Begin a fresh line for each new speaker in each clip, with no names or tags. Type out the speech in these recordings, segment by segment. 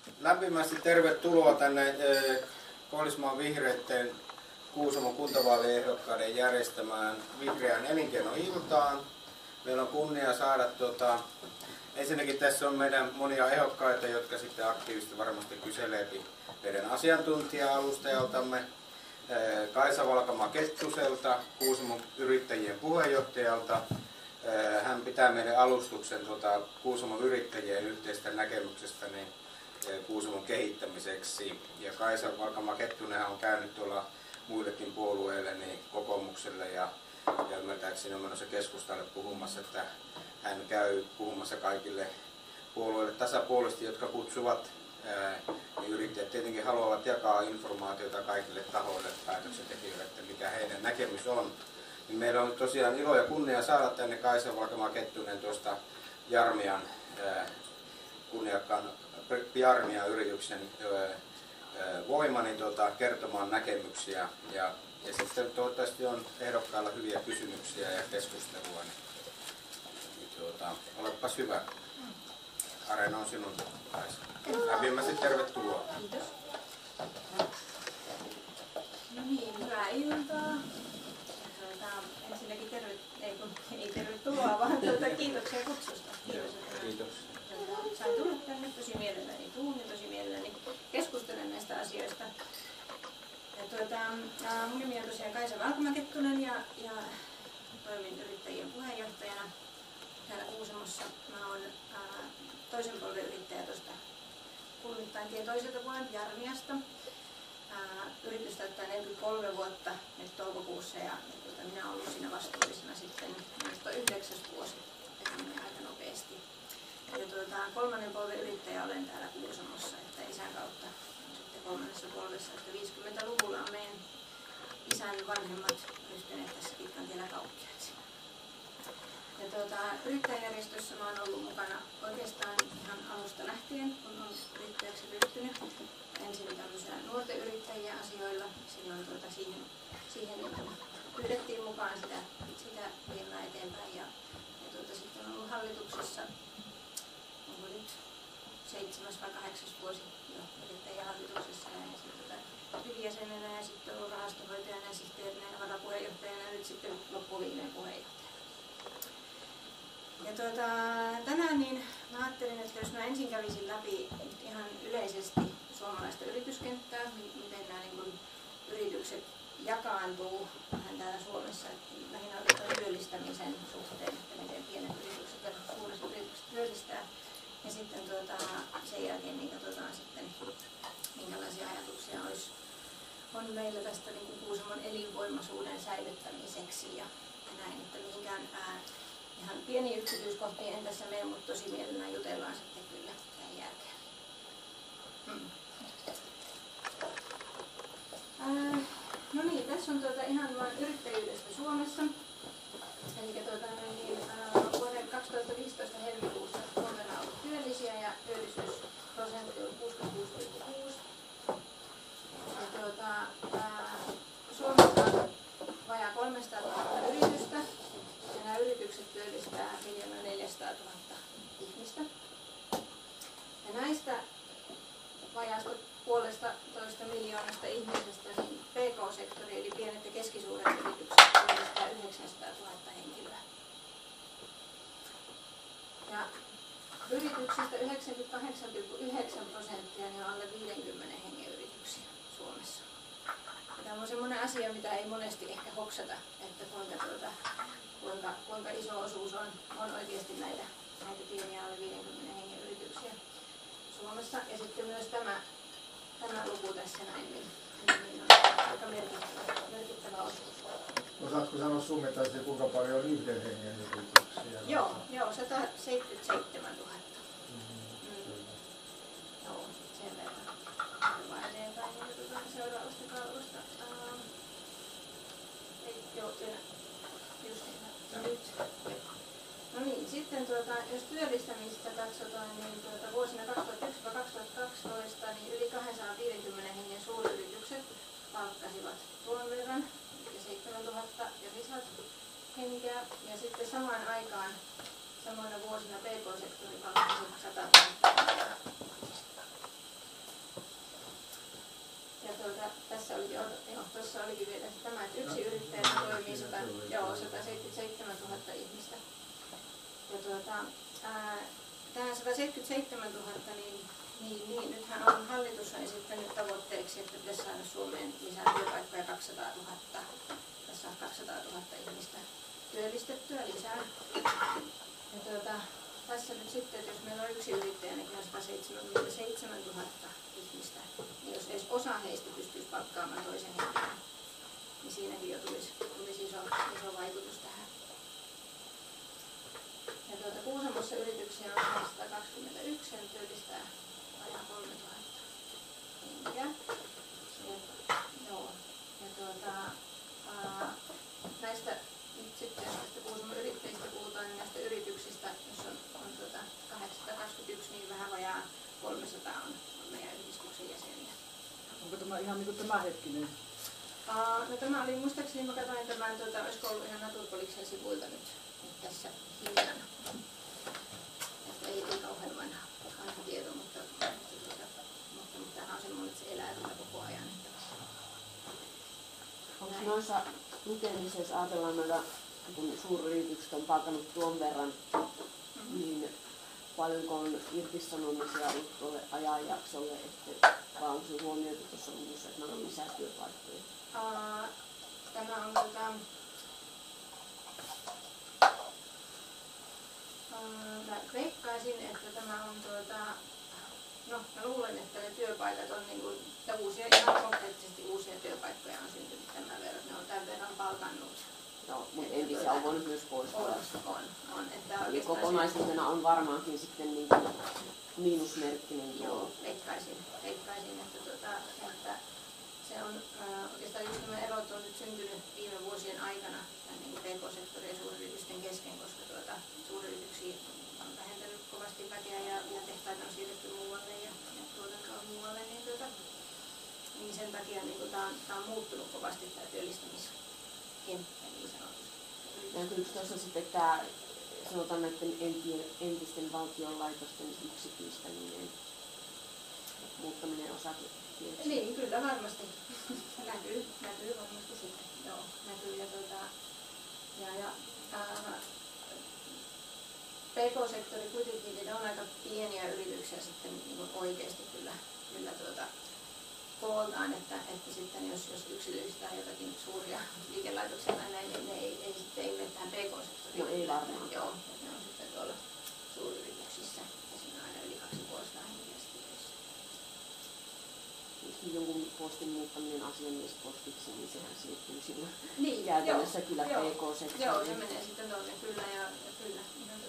Lämpimästi tervetuloa tänne Koillismaan vihreitten Kuusamon kuntavaaliehdokkaiden järjestämään vihreän elinkeinoiltaan. Meillä on kunnia saada ensinnäkin tässä on meidän monia ehdokkaita, jotka sitten aktiivisesti varmasti kyselee meidän asiantuntija-alustajaltamme Kaisa Valkama-Kettuselta, Kuusamon yrittäjien puheenjohtajalta. Hän pitää meidän alustuksen Kuusamon yrittäjien yhteistä näkemyksestä Kuusamon kehittämiseksi. Ja Kaisa Valkama-Kettunen on käynyt tuolla muillekin puolueille, kokoomukselle ja ymmärtääkseni on menossa keskustalle puhumassa, että hän käy puhumassa kaikille puolueille tasapuolisesti, jotka kutsuvat. Niin yrittäjät tietenkin haluavat jakaa informaatiota kaikille tahoille, päätöksentekijöille, että mikä heidän näkemys on. Niin meillä on tosiaan ilo ja kunnia saada tänne Kaisa Valkama-Kettunen tuosta Jarmian kunniakkaan Jarmia-yrityksen voima kertomaan näkemyksiä ja sitten toivottavasti on ehdokkailla hyviä kysymyksiä ja keskustelua. Olepas hyvä. Areena on sinun, Kaisa. Lämpimästi tervetuloa.
Kiitos. No niin, hyvää iltaa. Ensinnäkin tervetuloa, vaan kiitoksia kutsusta.
Kiitos.
Sain tulla tänne, tosi mielelläni tuun ja tosi mielelläni keskustelen näistä asioista. Mun nimi on tosiaan Kaisa Valkama-Kettunen ja toimin yrittäjien puheenjohtajana täällä Kuusamossa. Mä oon toisen polven yrittäjä tuosta Kulmittain tien toiselta puolen Jarmiasta. Yritys täyttää 43 vuotta nyt toukokuussa ja minä olen ollut siinä vastuullisena sitten minusta 9. vuosi, että menee aika nopeasti. Ja kolmannen polven yrittäjä olen täällä Kuusamossa, että isän kautta sitten kolmannessa polvessa, että 50-luvulla on meidän isän vanhemmat ryhtyneet tässä pitkän tiellä kauppiaiksi. Ja yrittäjäjärjestössä mä oon ollut mukana oikeastaan ihan alusta lähtien, kun olen yrittäjäksi ryhtynyt. Ensin tämmöisillä nuorten yrittäjien asioilla, silloin siihen pyydettiin mukaan sitä viemään eteenpäin. Ja sitten on ollut hallituksessa, onko nyt 7. vai 8. vuosi jo yrittäjän hallituksessa ja sitten tyhjäsenenä ja sitten ollut rahastohoitajana ja sihteerinä ja varapuheenjohtajana ja nyt sitten loppuviimein puheenjohtaja. Ja tänään mä ajattelin, että jos mä ensin kävisin läpi ihan yleisesti suomalaista yrityskenttää, miten nämä yritykset jakaantuu vähän täällä Suomessa, että lähinnä oikeastaan työllistämisen suhteen, että miten pienet yritykset ja suuret yritykset työllistää. Ja sitten sen jälkeen sitten, minkälaisia ajatuksia on meillä tästä Kuusamon elinvoimaisuuden säilyttämiseksi ja näin, että mihinkään ihan pieni yksityiskohtia en tässä mene, mutta tosi mielellään jutellaan sitten kyllä tämän jälkeen. No niin, tässä on ihan vain yrittäjyydestä Suomessa. Eli vuoden 2015 helmikuussa Suomella on ollut työllisiä ja työllisyysprosentti on 66,6. Suomessa on vajaa 300 000 yritystä. Ja nämä yritykset työllistää 1 400 000 ihmistä. Ja näistä vajaasta 1,5 miljoonasta ihmisestä niin PK-sektori eli pienet ja keskisuuret yritykset työllistää 900 000 henkilöä. Ja yrityksistä 98,9% on alle 50 hengen yrityksiä Suomessa. Tämä on semmoinen asia, mitä ei monesti ehkä hoksata, että kuinka iso osuus on oikeasti näitä pieniä alle 50 hengen yrityksiä Suomessa. Ja sitten myös tämä luku tässä näin, niin on aika merkittävä osuus.
Osaatko sanoa summittaisesti, kuinka paljon on yhden hengen yrityksiä?
Joo, 177 000. Joo, sen verran. Vaan eteenpäin seuraavasta kalvosta. Nyt. No niin, sitten jos työllistämistä katsotaan, niin vuosina 2001-2012 niin yli 250 hengen suuryritykset palkkasivat tuon verran, eli 7 000 ja lisät henkeä. Ja sitten samaan aikaan, samoina vuosina PK-sektori palkkasi 100 000. olikin vielä tämä, että yksi yrittäjä toimii 177 000 ihmistä. Ja tämä 177 000, niin nythän hallitus on esittänyt tavoitteeksi, että pitäisi saada Suomeen lisää työpaikkoja 200 000. Tässä on 200 000 ihmistä työllistettyä lisää. Ja tässä nyt sitten, että jos meillä on yksi yrittäjä, niin on 177 000 ihmistä, niin jos edes osa heistä pystyisi palkkaamaan toisen henkilön, niin siinäkin jo tulisi iso vaikutus tähän. Ja Kuusamossa yrityksiä on 121 ja työllistää vajaa 3 000 henkeä. Näistä nyt sitten, jos tästä Kuusamon yrittäjistä puhutaan, niin näistä yrityksistä, jos on 821, niin vähän vajaa 300 on meidän yhdistyksen jäseniä.
Onko tämä ihan niin kuin tämänhetkinen?
No tämä oli muistaakseni, mä katsoin tämän, olisiko ollut ihan Naturpoliksen sivuilta nyt tässä hiljana. Että ei kauhean vanha tieto, mutta tämähän on semmoinen, että se elää kyllä koko ajan.
Onko noissa lukemisissa ajatellaan noita, kun suuryritykset on palkannut tuon verran, niin paljonko on irtisanomisia ollut tuolle ajanjaksolle, että vai onko se huomioitu tuossa luvussa, että on lisää työpaikkoja?
Tämä on mä veikkaisin, että tämä on no mä luulen, että ne työpaikat on niin kuin, ihan konkreettisesti uusia työpaikkoja on syntynyt tämän verran, ne on tämän verran palkannut.
Joo, mutta entisiä on voinut myös poistua.
On.
Eli kokonaisuutena on varmaankin sitten niin kuin miinusmerkkinen.
Joo, veikkaisin, että se on oikeastaan just nämä erot on nyt syntynyt viime vuosien aikana niin PK-sektorin ja suuryritysten kesken, koska suuryrityksiä on vähentänyt kovasti väkeä ja tehtaita on siirretty muualle ja tuotantoa on muualle, niin sen takia niin tämä on muuttunut kovasti tämä työllistämiskenttä niin sanotusti.
Näkyykö tuossa sitten tämä, sanotaan näiden entisten valtionlaitosten yksityistäminen, muuttaminen osakeyhtiöksi?
Niin, kyllä varmasti. näkyy varmasti sitten. Joo, näkyy ja PK-sektori kuitenkin, niin ne on aika pieniä yrityksiä sitten niin oikeasti kyllä kooltaan, että sitten jos yksityistää jotakin suuria liikelaitoksia tai näin, niin ne ei mene tähän PK-sektoriin.
No ei varmaan.
Joo, ne on sitten tuolla suuryrityksissä ja siinä on aina yli 250 henkeä töissä.
Jonkun postin muuttaminen asiamiespostiksi, niin sehän siirtyy silloin
niin,
käytännössä kyllä PK-sektoriin.
Joo, se menee sitten tuonne kyllä ja kyllä.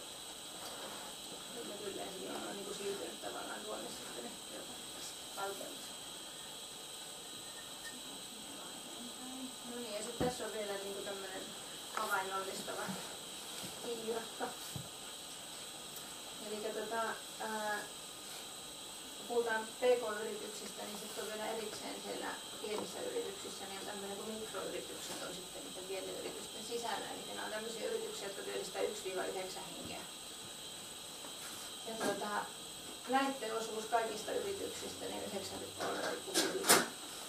Kyllä, ja silloin on niin siirtynyt tavallaan tuonne sitten ne valtiolle. No niin, ja sitten tässä on vielä niin tämmöinen havainnollistava kiirakka. Eli kun puhutaan PK-yrityksistä, niin sitten on vielä erikseen siellä pienissä yrityksissä, niin on tämmöinen kuin mikroyritykset on sitten niiden pienten yritysten sisällä. Eli nämä on tämmöisiä yrityksiä, jotka työllistää 1-9 henkeä. Ja näiden osuus kaikista yrityksistä, niin 93,5.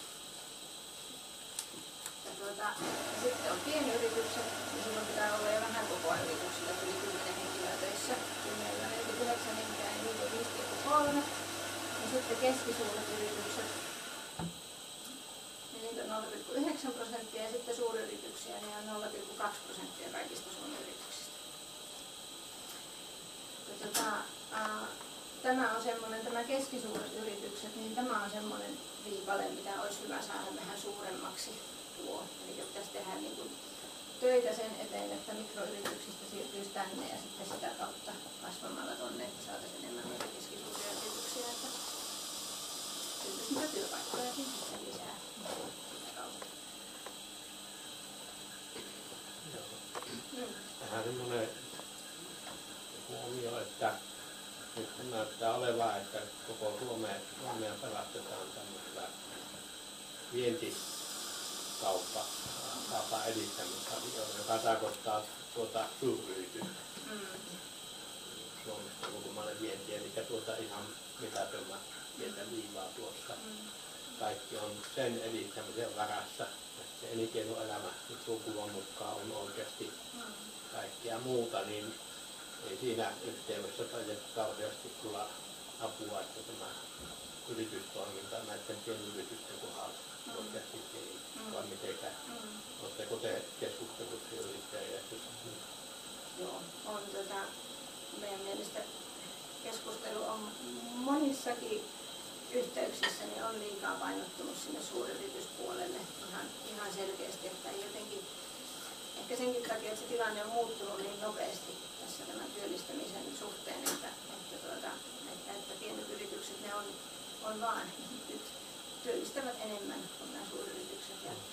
Ja sitten on pienyritykset, niin silloin pitää olla jo vähän kokoa yrityksillä, yli 10 henkilöä töissä. 10-49 henkeä, niin niitä on 5,3. Ja sitten keskisuuret yritykset, niin niitä on 0,9% ja sitten suuryrityksiä, niin on 0,2% kaikista Suomen yrityksistä. Tämä on semmoinen, tämä keskisuuret yritykset, niin tämä on semmoinen viipale, mitä olisi hyvä saada vähän suuremmaksi tuo. Eli pitäisi tehdä niin kuin töitä sen eteen, että mikroyrityksistä siirtyisi tänne ja sitten sitä kautta kasvamalla tonne, että saataisiin enemmän näitä keskisuuria yrityksiä. Että syntyisi niitä työpaikkojakin sitten lisää sitä kautta.
Vähän semmoinen huomio, että nyt näyttää olevan, että koko Suomea pelastetaan tämmöisellä vientikauppaa edistämisasioilla, joka tarkoittaa suuryritystä. Suomesta ulkomaille vientiä, eli ihan mitätöntä pientä viivaa tuossa. kaikki on sen edistämisen varassa. Että se elinkeinoelämä sukuvan mukaan on oikeasti kaikkea muuta, niin ei siinä yhteydessä taida kauheasti tulla apua, että tämä yritystoiminta näiden pienyritysten kohdalla oikeasti kehittyy, vai mitenkä? Oletteko te keskustelussa yrittäjäjärjestössä?
Joo, on meidän mielestä keskustelu on monissakin yhteyksissä niin on liikaa painottunut sinne suuryrityspuolelle ihan selkeästi, että jotenkin ehkä senkin takia, että se tilanne on muuttunut niin nopeasti tässä tämän työllistämisen suhteen, että pienet yritykset ne on vaan nyt työllistävät enemmän kuin nämä suuryritykset.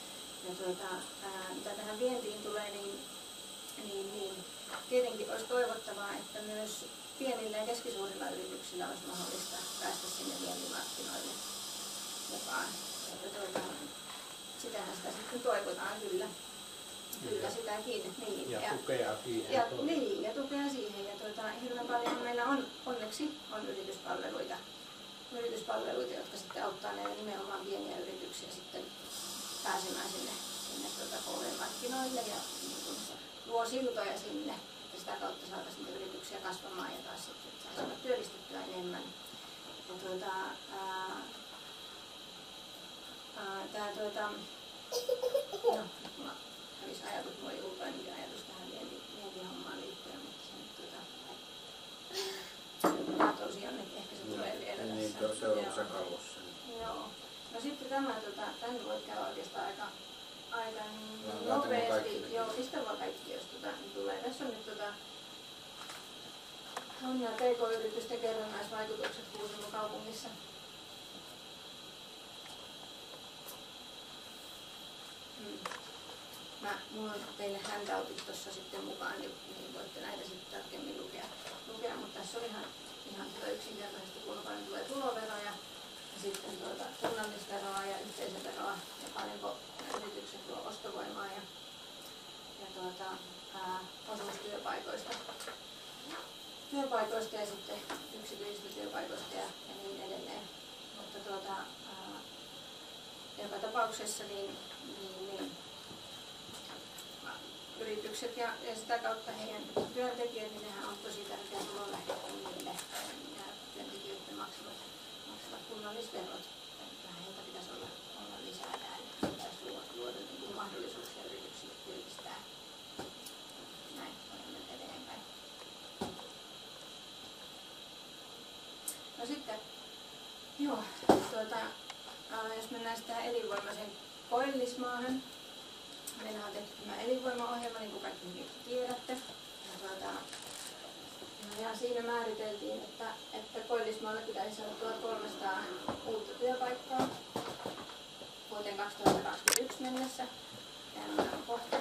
Mitä tähän vientiin tulee, niin tietenkin olisi toivottavaa, että myös pienillä ja keskisuurilla yrityksillä olisi mahdollista päästä sinne vientimarkkinoille mukaan. Sitähän sitä sitten toivotaan kyllä. Kyllä sitäkin. Niin.
Ja tukea siihen.
Ja tukea siihen. Ja hirveän paljon meillä on onneksi yrityspalveluita, jotka sitten auttaa näitä nimenomaan pieniä yrityksiä sitten pääsemään sinne KV-markkinoille ja luo siltoja sinne, että sitä kautta saataisiin niitä yrityksiä kasvamaan ja taas sitten saisivat työllistettyä enemmän. Mulla hävisi ajatus, mulla oli ulkoinenkin ajatus tähän vientihommaan liittyen, mutta se nyt katosi jonnekin, ehkä se tulee vielä tässä.
Niin, se on se kalvossa.
Joo. No sitten tän voi käydä oikeastaan aika nopeasti. Joo, pistä vaan kaikki, jos tulee. Tässä on nyt on nämä PK-yritysten kerrannaisvaikutukset Kuusamon kaupungissa. Mulla on teille handoutit tuossa sitten mukaan, niin voitte näitä sitten tarkemmin lukea. Mutta tässä on ihan yksinkertaisesti, kuinka paljon tulee tuloveroja ja sitten kunnallisveroa ja yhteisöveroa ja paljonko yritykset luo ostovoimaa ja osuus työpaikoista ja sitten yksityisistä työpaikoista ja niin edelleen. Mutta joka tapauksessa niin yritykset ja sitä kautta heidän työntekijät, niin nehän on tosi tärkeä tulonlähde kunnille ja työntekijöiden maksavat kunnallisverot. Heitä pitäisi olla lisää täällä. Pitäisi luoda mahdollisuuksia yrityksille työllistää. Näin olemme eteenpäin. No sitten, joo, jos mennään sitä elinvoimaisen Koillismaahan. Meillä on tehty tämä elinvoimaohjelma, niin kuin kaikki hyvin tiedätte. Ja siinä määriteltiin, että Koillismaalle pitäisi saada 1300 uutta työpaikkaa vuoteen 2021 mennessä. Tämä on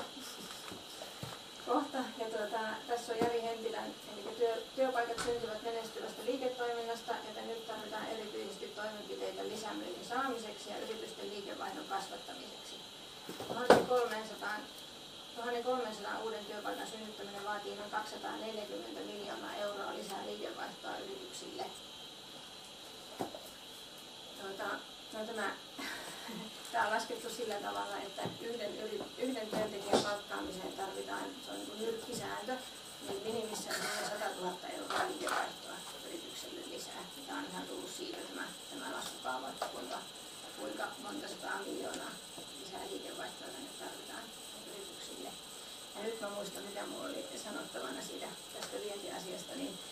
kohta. Ja tässä on Jari Hempilän, eli työpaikat syntyvät menestyvästä liiketoiminnasta, joten nyt tarvitaan erityisesti toimenpiteitä lisämyynnin saamiseksi ja yritysten liikevaihdon kasvattamiseksi. 1300 uuden työpaikan synnyttäminen vaatii noin 240 miljoonaa euroa lisää liikevaihtoa yrityksille. Tämä on laskettu sillä tavalla, että yhden työntekijän palkkaamiseen tarvitaan, se on niin nyrkkisääntö, niin minimissään 100 000 euroa liikevaihtoa yritykselle lisää. Tämä on ihan tullut siitä tämä laskukaava, että kuinka monta 100 miljoonaa lisää liikevaihtoa tarvitaan yrityksille. Ja nyt mä muistan, mitä minulla oli sanottavana siitä tästä vientiasiasta,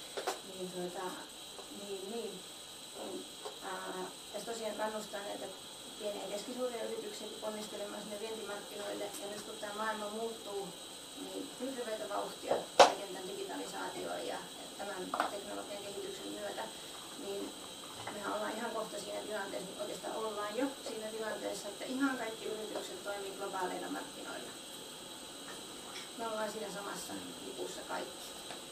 tässä tosiaan kannustaa näitä pieniä ja keskisuuria yrityksiä ponnistelemaan sinne vientimarkkinoille. Ja nyt kun tämä maailma muuttuu niin hirveätä vauhtia kaiken tämän digitalisaation ja tämän teknologian kehityksen myötä, niin mehän ollaan ihan kohta siinä tilanteessa, oikeastaan ollaan jo siinä tilanteessa, että ihan kaikki yritykset toimii globaaleilla markkinoilla. Me ollaan siinä samassa lipussa kaikki.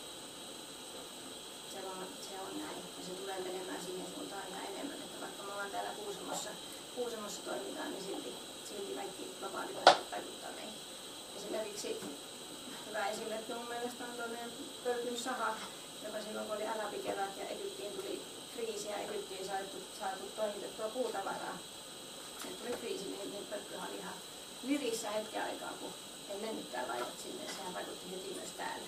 Se on näin ja se tulee menemään siihen suuntaan ihan enemmän, että vaikka me ollaan täällä Kuusamossa toimitaan, niin silti kaikki globaalit vaikuttaa meihin. Esimerkiksi hyvä esimerkki mun mielestä on tuollainen Pölkyn saha, joka silloin kun oli arabikevät ja Egyptiin tuli kriisi ja Egyptiin saatu toimitettua puutavaraa. tuli kriisi, niin Pölkkyhän oli ihan lirissä hetken aikaa, kun ei mennytkään laivat sinne. Sehän vaikutti heti myös täällä.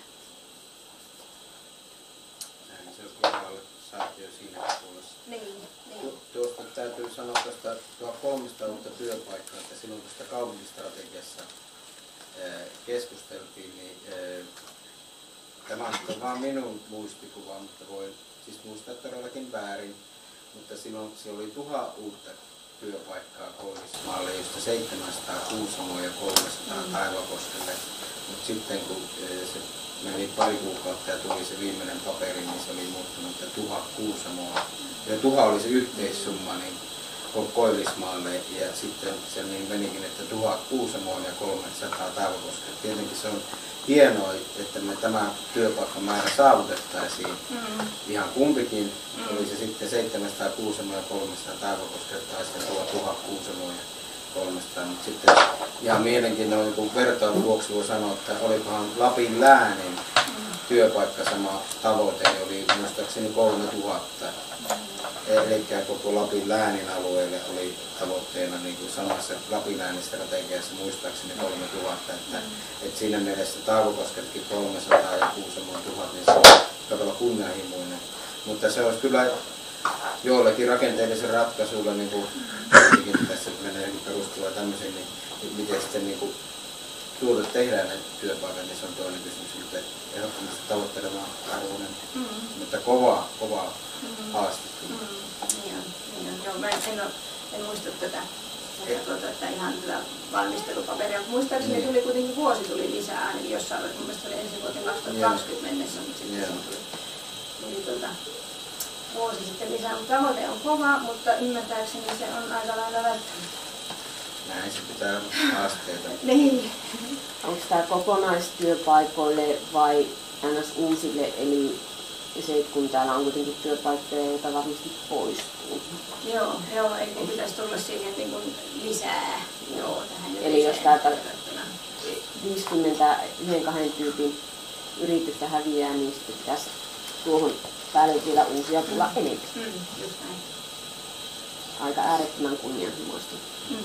Näin se on globalisaatio siinä puolessa.
Niin.
Tuosta täytyy sanoa tuosta 1300 uutta työpaikkaa, että silloin kun sitä kaupunkistrategiassa keskusteltiin, niin tämä on vain minun muistikuva, mutta voin siis muistaa todellakin väärin, mutta silloin siellä oli 1000 uutta työpaikkaa Koillismaalle, josta 700 Kuusamoon ja 300 Taivakoskelle. Mutta sitten kun se meni pari kuukautta ja tuli se viimeinen paperi, niin se oli muuttunut, että 1000 Kuusamoa. Ja 1000 oli se yhteissumma niin Koillismaalle ja sitten se niin menikin, että 1000 Kuusamoon ja 300 Taivakoskelle. Tietenkin se on hienoa, että me tämä työpaikkamäärä saavutettaisiin ihan kumpikin. Oli se sitten 700 Kuusamoa ja 300 Taivakoskelle tai sitten 1000 Kuusamoa ja 300. Mutta sitten ihan mielenkiintoinen, kun vertailun vuoksi voi sanoa, että olikohan Lapin läänin työpaikka sama tavoite, niin oli muistaakseni 3000. Eli koko Lapin läänin alueelle oli tavoitteena niin kuin samassa Lapin läänin strategiassa muistaakseni 3000. Että siinä mielessä Taivakosketkin 300 ja Kuusamo 1000, niin se on todella kunnianhimoinen. Mutta se olisi kyllä joillekin rakenteellisen ratkaisuilla, niin kuin tässä menee perustua tämmöisiin, niin miten sitten niin kuin tehdään ne työpaikat, niin se on toinen kysymys, mutta ehdottomasti tavoittelemaan arvoinen, mutta kova haaste.
Niin on. Joo, mä en muista tätä että ihan hyvä valmistelupaperi. Muistaakseni tuli kuitenkin vuosi tuli lisää, ainakin jossain mun mielestä oli ensi vuoteen 2020 mennessä, mutta sitten tuli vuosi sitten lisää. Mutta tavoite on kova, mutta ymmärtääkseni se on aika lailla välttämättä.
Näin se pitää haasteita.
Niin.
Onko tämä kokonaistyöpaikoille vai ns. Uusille, eli se, kun täällä on kuitenkin työpaikkoja, joita varmasti poistuu?
Joo, ei pitäisi tulla siihen niin kuin lisää. Joo, tähän
eli jos täältä 50 yhden 2 tyypin yritystä häviää, niin sitten pitäisi tuohon päälle vielä uusia tulla enemmän.
Just näin.
Aika äärettömän kunnianhimoista.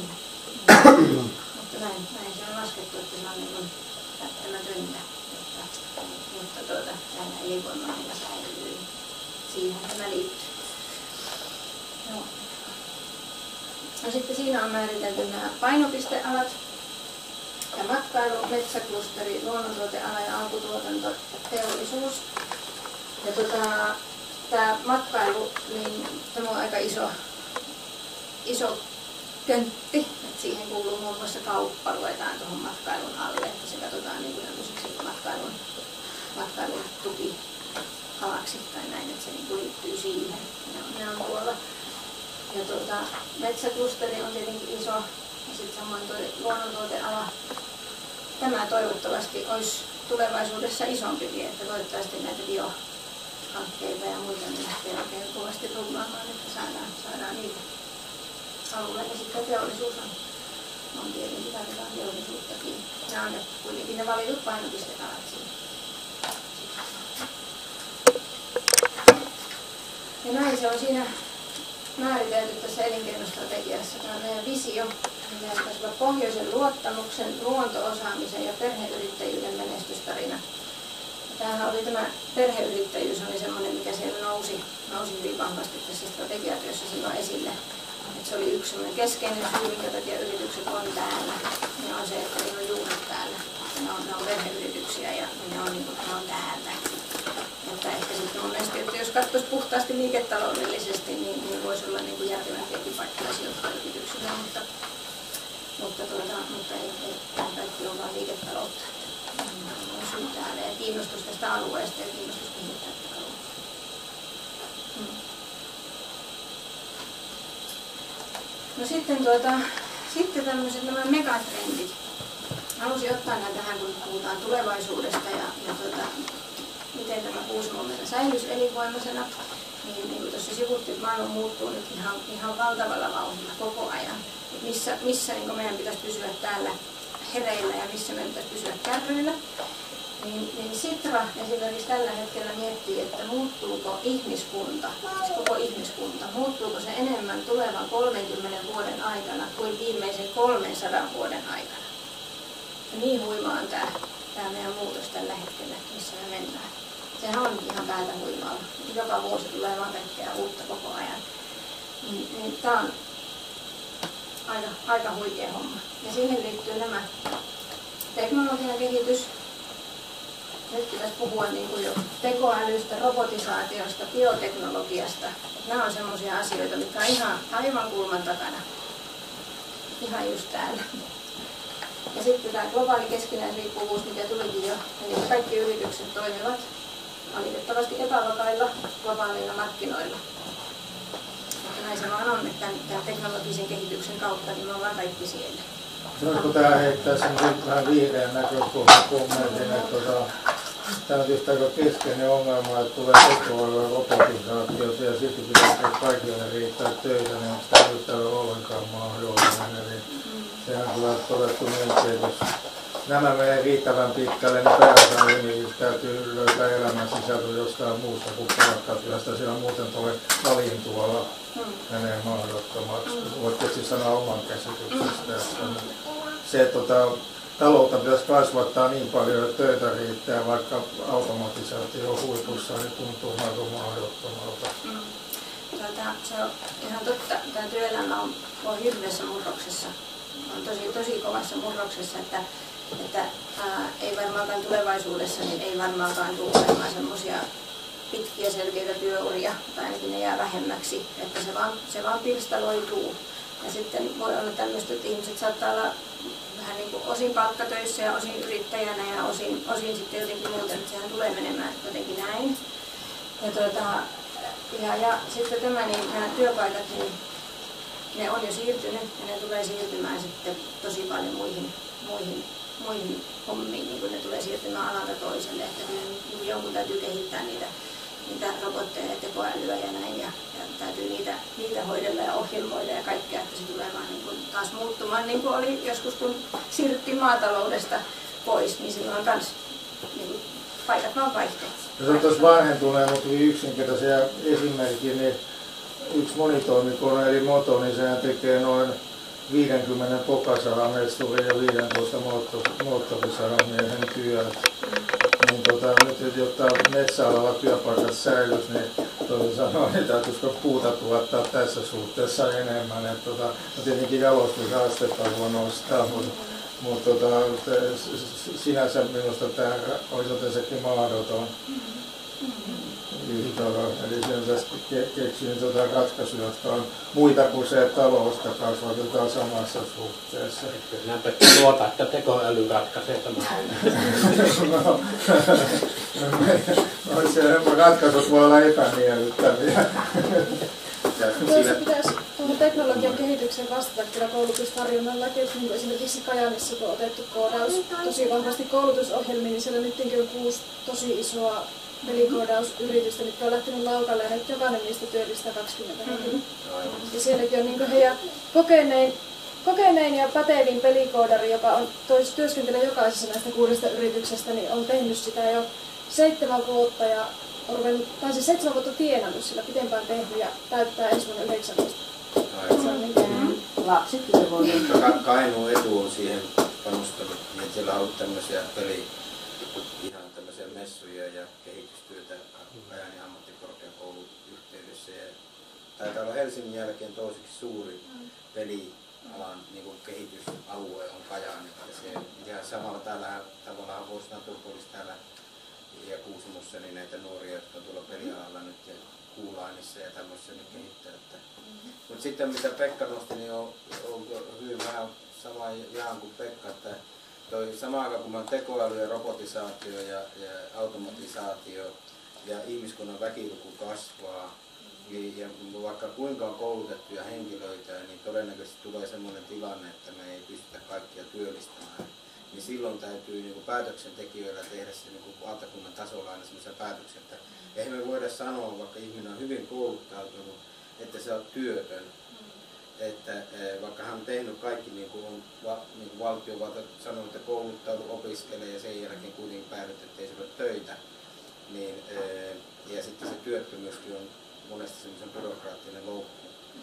Mutta näin se on laskettu, että se on niin kuin välttämätöntä, mutta täällä elinvoimainen säilyy. Siihen tämä liittyy. Joo. No sitten siinä on määritelty nämä painopistealat. Ja matkailu, metsäklusteri, luonnontuoteala ja alkutuotanto ja teollisuus. Ja tämä matkailu, niin tämä on aika iso köntti, että siihen kuuluu muun muassa kauppa, luetaan tuohon matkailun alle, että se katsotaan niin kuin matkailun tukialaksi tai näin, että se niin kuin liittyy siihen. Ne on tuolla. Ja metsäklusteri on tietenkin iso, ja sitten samoin luonnontuoteala. Tämä toivottavasti olisi tulevaisuudessa isompi, että toivottavasti näitä biohankkeita ja muita niin lähtee oikein kovasti rullaamaan, että saadaan niitä alueelle. Ja sitten teollisuus on tietenkin, tarvitaan teollisuuttakin. Nämä on kuitenkin ne valitut painopistealat siinä. Ja näin se on siinä määritelty tässä elinkeinostrategiassa. Tämä on meidän visio. Meidän pitäisi olla pohjoisen luottamuksen, luonto-osaamisen ja perheyrittäjyyden menestystarina. Ja tämähän oli tämä perheyrittäjyys oli semmoinen, mikä siellä nousi hyvin vahvasti tässä strategiatyössä silloin esille. Että se oli yksi keskeinen syy, minkä takia yritykset on täällä. Ne on se, että ne on juuret täällä. Ne on perheyrityksiä ja ne on täältä. Että ehkä sitten monesti, että jos katsoisi puhtaasti liiketaloudellisesti, niin voisi olla niin kuin järkevämpiäkin paikkoja sijoittaa yrityksille, mutta ei kaikki ole vain liiketaloutta. On syy täällä ja kiinnostus tästä alueesta ja kiinnostus kehittää tätä alueesta. No sitten tämmöiset nämä megatrendit. Halusin ottaa nämä tähän, kun puhutaan tulevaisuudesta ja miten tämä Kuusamo meillä säilyisi elinvoimaisena. Niin kuin tuossa sivuttiin, että maailma muuttuu nyt ihan valtavalla vauhdilla koko ajan. Missä niin meidän pitäisi pysyä täällä hereillä ja missä meidän pitäisi pysyä kärryillä. niin Sitra esimerkiksi tällä hetkellä miettii, että muuttuuko ihmiskunta, siis koko ihmiskunta, muuttuuko se enemmän tulevan 30 vuoden aikana kuin viimeisen 300 vuoden aikana. Ja niin huima on tämä meidän muutos tällä hetkellä, missä me mennään. Sehän on ihan päätä huimaa. Joka vuosi tulee vaan kaikkea uutta koko ajan. Niin tämä on aika huikea homma. Ja siihen liittyy nämä teknologian kehitys. Nyt pitäisi puhua niin kuin jo tekoälystä, robotisaatiosta, bioteknologiasta. Nämä on sellaisia asioita, mitkä on ihan aivan kulman takana. Ihan just täällä. Ja sitten tämä globaali keskinäisriippuvuus, mikä tulikin jo, eli kaikki yritykset toimivat valitettavasti epävakailla globaaleilla markkinoilla. Mutta näin se vaan on, että tämän teknologisen kehityksen kautta niin me ollaan kaikki siellä.
Voisiko tämä heittää sen vähän vihreän näkökulman kommentin, että tämä on tietysti aika keskeinen ongelma, että tulee tekoälyä ja robotisaatiota ja sitten pitää kaikille riittää töitä, niin onko tämä yhtälö ollenkaan mahdollinen. Eli sehän kyllä on todettu niin, että jos nämä menee riittävän pitkälle, niin perätään ihmisistä täytyy löytää elämän sisältö jostain muusta kuin palkkatyöstä. Siellä muuten tuo valin tuolla menee mahdottomaksi. Voit tietysti sanoa oman käsityksestä. Se, että taloutta pitäisi kasvattaa niin paljon, että töitä riittää, vaikka automatisaatio on huipussa, niin tuntuu aika mahdottomalta.
Se on ihan totta. Tämä työelämä on hirveässä murroksessa. On tosi kovassa murroksessa, että ei varmaankaan tulevaisuudessa, niin ei varmaankaan tule olemaan semmoisia pitkiä selkeitä työuria, tai ainakin ne jää vähemmäksi, että se vaan pirstaloituu. Ja sitten voi olla tämmöistä, että ihmiset saattaa olla vähän niin kuin osin palkkatöissä ja osin yrittäjänä ja osin sitten jotenkin muuten, että sehän tulee menemään jotenkin näin. Ja sitten nämä työpaikat, niin ne on jo siirtynyt ja ne tulee siirtymään sitten tosi paljon muihin hommiin, niin kuin ne tulee siirtymään alalta toiselle, että kyllä jonkun täytyy kehittää niitä robotteja ja tekoälyä ja näin, ja täytyy niitä hoidella ja ohjelmoida ja kaikkea, että se tulee vaan niin kuin taas muuttumaan, niin kuin oli joskus, kun siirryttiin maataloudesta pois, niin silloin kans niin paikat vaan vaihteet.
Jos ottaisiin vanhentuneen, mutta yksinkertaisia esimerkkiä, niin yksi monitoimikone eli moto, niin sehän tekee noin 50 pokasalamestarin ja 15 moottorisalamiehen työt. Niin nyt jotta metsäalalla työpaikat säilyisi, niin toisin sanoen niin täytyisi puuta tuottaa tässä suhteessa enemmän. No tietenkin jalostusastetta voi nostaa, mutta sinänsä minusta tämä olisi jotenkin mahdoton yhtälö. Eli sen keksin ratkaisuja, jotka on muita kuin se, että talousta kasvatetaan samassa suhteessa.
Näinpä luota, että tekoäly ratkaisee tämän.
No, ratkaisut voi olla epämiellyttäviä.
Tuossa pitäisi tuohon teknologian kehityksen vastata kyllä koulutustarjonnallakin, niin esimerkiksi Kajaanissa, kun on otettu koodaus tosi vahvasti koulutusohjelmiin, niin siellä nyt on 6 tosi isoa pelikoodausyritystä, mitkä on lähtenyt laukalle ja nyt jokainen niistä työllistää 20 henkilöä. Ja sielläkin on niin heidän kokenein ja pätevin pelikoodari, joka on työskentelee jokaisessa näistä 6 yrityksestä, niin on tehnyt sitä jo 7 vuotta ja on 7 vuotta tienannut sillä pitempään tehnyt ja täyttää ensi vuonna 19.
Lapsetkin voi.
Kainuun etu on siihen panostanut, että siellä on ollut tämmöisiä ihan tämmöisiä messuja ja kehitystyötä Kajaanin ammattikorkeakoulun yhteydessä. Ja taitaa olla Helsingin jälkeen toiseksi suuri pelialan niin kuin kehitysalue on Kajaani. Ja samalla tavallaan voisi Naturpolis täällä ja Kuusamossa niin näitä nuoria, jotka on tuolla pelialalla nyt ja Kuulainissa ja tämmöisissä nyt kehittää. Mutta sitten mitä Pekka nosti, niin on hyvin vähän sama jaan kuin Pekka, että toi samaan aikaan kun tekoäly ja robotisaatio ja automatisaatio ja ihmiskunnan väkiluku kasvaa, ja vaikka kuinka on koulutettuja henkilöitä, niin todennäköisesti tulee sellainen tilanne, että me ei pystytä kaikkia työllistämään. Niin silloin täytyy niin kuin päätöksentekijöillä tehdä se niin kuin valtakunnan tasolla aina sellaisia päätöksiä, että eihän me voida sanoa, vaikka ihminen on hyvin kouluttautunut, että se on työtön. että vaikka hän on tehnyt kaikki niin kuin on niin kuin valtiovalta sanonut, että kouluttaudu, opiskele ja sen jälkeen kuitenkin päädyt, että ei sulle töitä, niin, ja sitten se työttömyyskin on monesti semmoisen byrokraattinen loukku,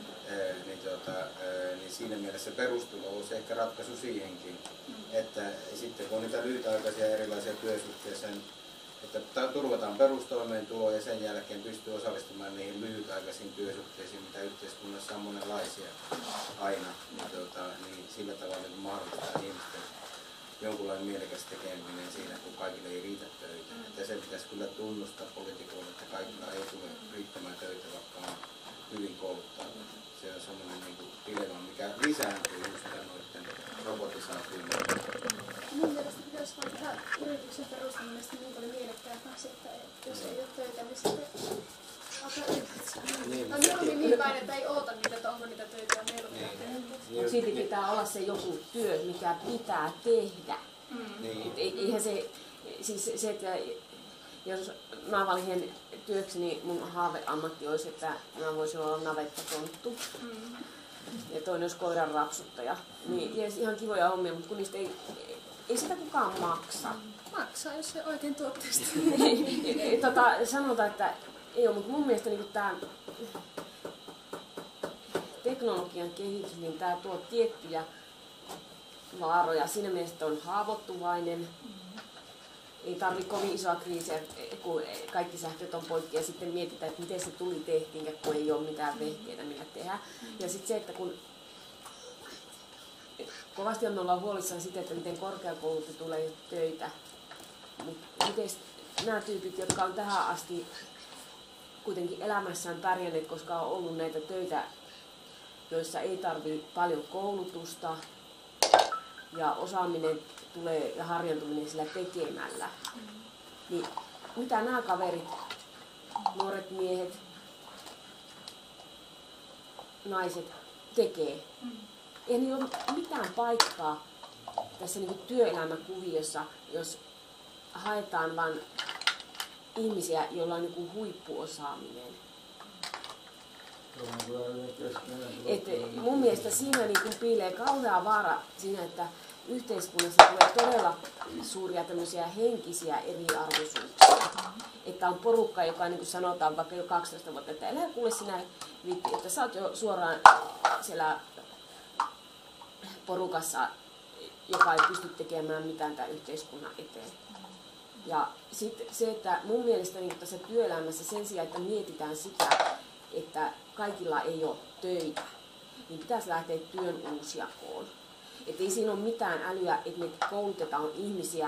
niin siinä mielessä perustulo olisi ehkä ratkaisu siihenkin, että sitten kun on niitä lyhytaikaisia erilaisia työsuhteita, että turvataan perustoimeentulo ja sen jälkeen pystyy osallistumaan niihin lyhytaikaisiin työsuhteisiin, mitä yhteiskunnassa on monenlaisia aina, niin sillä tavalla mahdollistaa ihmisten jonkunlainen mielekäs tekeminen siinä, kun kaikille ei riitä töitä. Että se pitäisi kyllä tunnustaa poliitikoille, että kaikilla ei tule riittämään töitä, vaikka on hyvin kouluttautunut. Se on sellainen niin dilemma, mikä lisääntyy just noiden robotisaation.
Mun mielestä pitäisi vaan tehdä yrityksen perustaminen niin paljon mielekkäämmäksi, että jos ei ole töitä, niin sitten alkaa yritys. Tai mieluummin niin päin, että ei oota niitä, että onko niitä töitä ja mieluummin tehdä.
Mutta silti pitää olla se joku työ, mikä pitää tehdä. Eihän se, siis se, että jos mä valin työkseni, mun haaveammatti olisi, että mä voisin olla navettatonttu. Ja toinen olisi koiran rapsuttaja. Niin jees, ihan kivoja hommia, mutta kun niistä ei sitä kukaan maksa.
Maksaa, jos se oikein tuotteesta.
Sanotaan, että ei ole, mutta mun mielestä niin tämä teknologian kehitys, niin tämä tuo tiettyjä vaaroja. Siinä mielessä on haavoittuvainen. Ei tarvitse kovin isoa kriisiä, kun kaikki sähköt on poikki ja sitten mietitään, että miten se tuli tehtiin, kun ei ole mitään vehkeitä, millä tehdä. Ja sitten se, että kun kovasti me ollaan huolissaan siitä, että miten korkeakoulutti tulee töitä, mutta miten nämä tyypit, jotka on tähän asti kuitenkin elämässään pärjänneet, koska on ollut näitä töitä, joissa ei tarvitse paljon koulutusta ja osaaminen tulee ja harjantuminen sillä tekemällä. Niin mitä nämä kaverit, nuoret miehet, naiset tekee? Ei niillä ole mitään paikkaa tässä niin kuin työelämäkuviossa, jos haetaan vain ihmisiä, joilla on niin kuin huippuosaaminen. Mun mielestä siinä niin kuin piilee kauhea vaara siinä, että yhteiskunnassa tulee todella suuria tämmöisiä henkisiä eriarvoisuuksia. Että on porukka, joka niin kuin sanotaan vaikka jo 12 vuotta, että älä kuule sinä viitti, että sä oot jo suoraan siellä porukassa, joka ei pysty tekemään mitään tämän yhteiskunnan eteen. Ja sitten se, että mun mielestä niin tässä työelämässä sen sijaan, että mietitään sitä, että kaikilla ei ole töitä, niin pitäisi lähteä työn uusjakoon. Että ei siinä ole mitään älyä, että me koulutetaan ihmisiä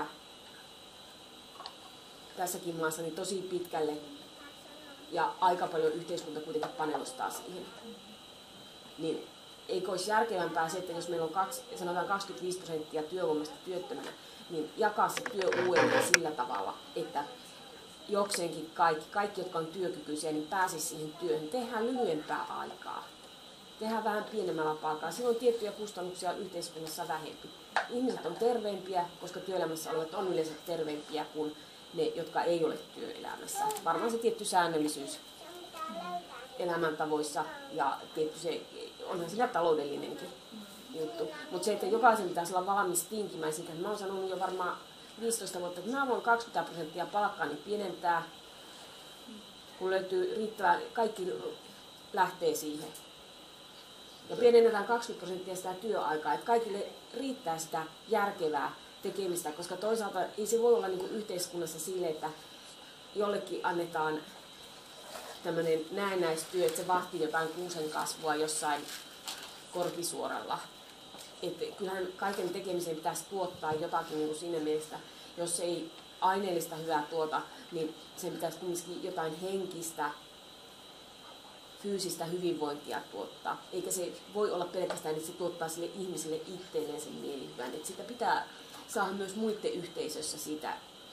tässäkin maassa niin tosi pitkälle ja aika paljon yhteiskunta kuitenkin panelustaa siihen. Niin eikö olisi järkevämpää se, että jos meillä on sanotaan 25% työvoimasta työttömänä, niin jakaa se työ uudelleen sillä tavalla, että jokseenkin kaikki, jotka on työkykyisiä, niin pääsisi siihen työhön. Tehdään lyhyempää aikaa. Tehdään vähän pienemmällä palkalla. Silloin tiettyjä kustannuksia yhteiskunnassa vähempi. Ihmiset on terveempiä, koska työelämässä olevat on yleensä terveempiä kuin ne, jotka ei ole työelämässä. Varmaan se tietty säännöllisyys elämäntavoissa ja tietty se, onhan sillä taloudellinenkin juttu. Mutta se, että jokaisen pitäisi olla valmis tinkimään siitä, että mä oon sanonut jo varmaan 15 vuotta, että mä voin 20% palkkaani pienentää, kun löytyy riittävää, kaikki lähtee siihen. Ja pienennetään 20% sitä työaikaa, että kaikille riittää sitä järkevää tekemistä, koska toisaalta ei se voi olla niin kuin yhteiskunnassa sille, että jollekin annetaan tämmöinen näennäistyö, että se vahtii jotain kuusen kasvua jossain korpisuoralla. Että kyllähän kaiken tekemisen pitäisi tuottaa jotakin niin kuin siinä mielessä, jos ei aineellista hyvää tuota, niin sen pitäisi kuitenkin jotain henkistä, fyysistä hyvinvointia tuottaa. Eikä se voi olla pelkästään, että se tuottaa sille ihmiselle itselleen sen mielihyvän. Että sitä pitää saada myös muiden yhteisössä siitä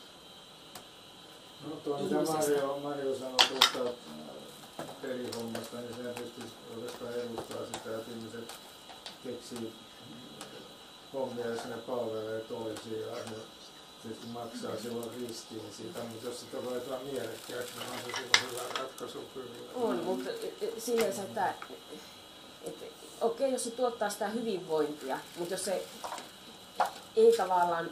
ihmisestä. Mario sanoi tuosta pelihommasta, niin sehän pystyisi oikeastaan edustaa sitä, että ihmiset keksii hommia ja sinne palvelee toisiaan. Ja tietysti maksaa silloin ristiin siitä, mutta jos sitä voidaan mielekkääksi, niin on se silloin hyvä ratkaisu kyllä.
On, mutta silleen, että okei, jos se tuottaa sitä hyvinvointia, mutta jos se ei tavallaan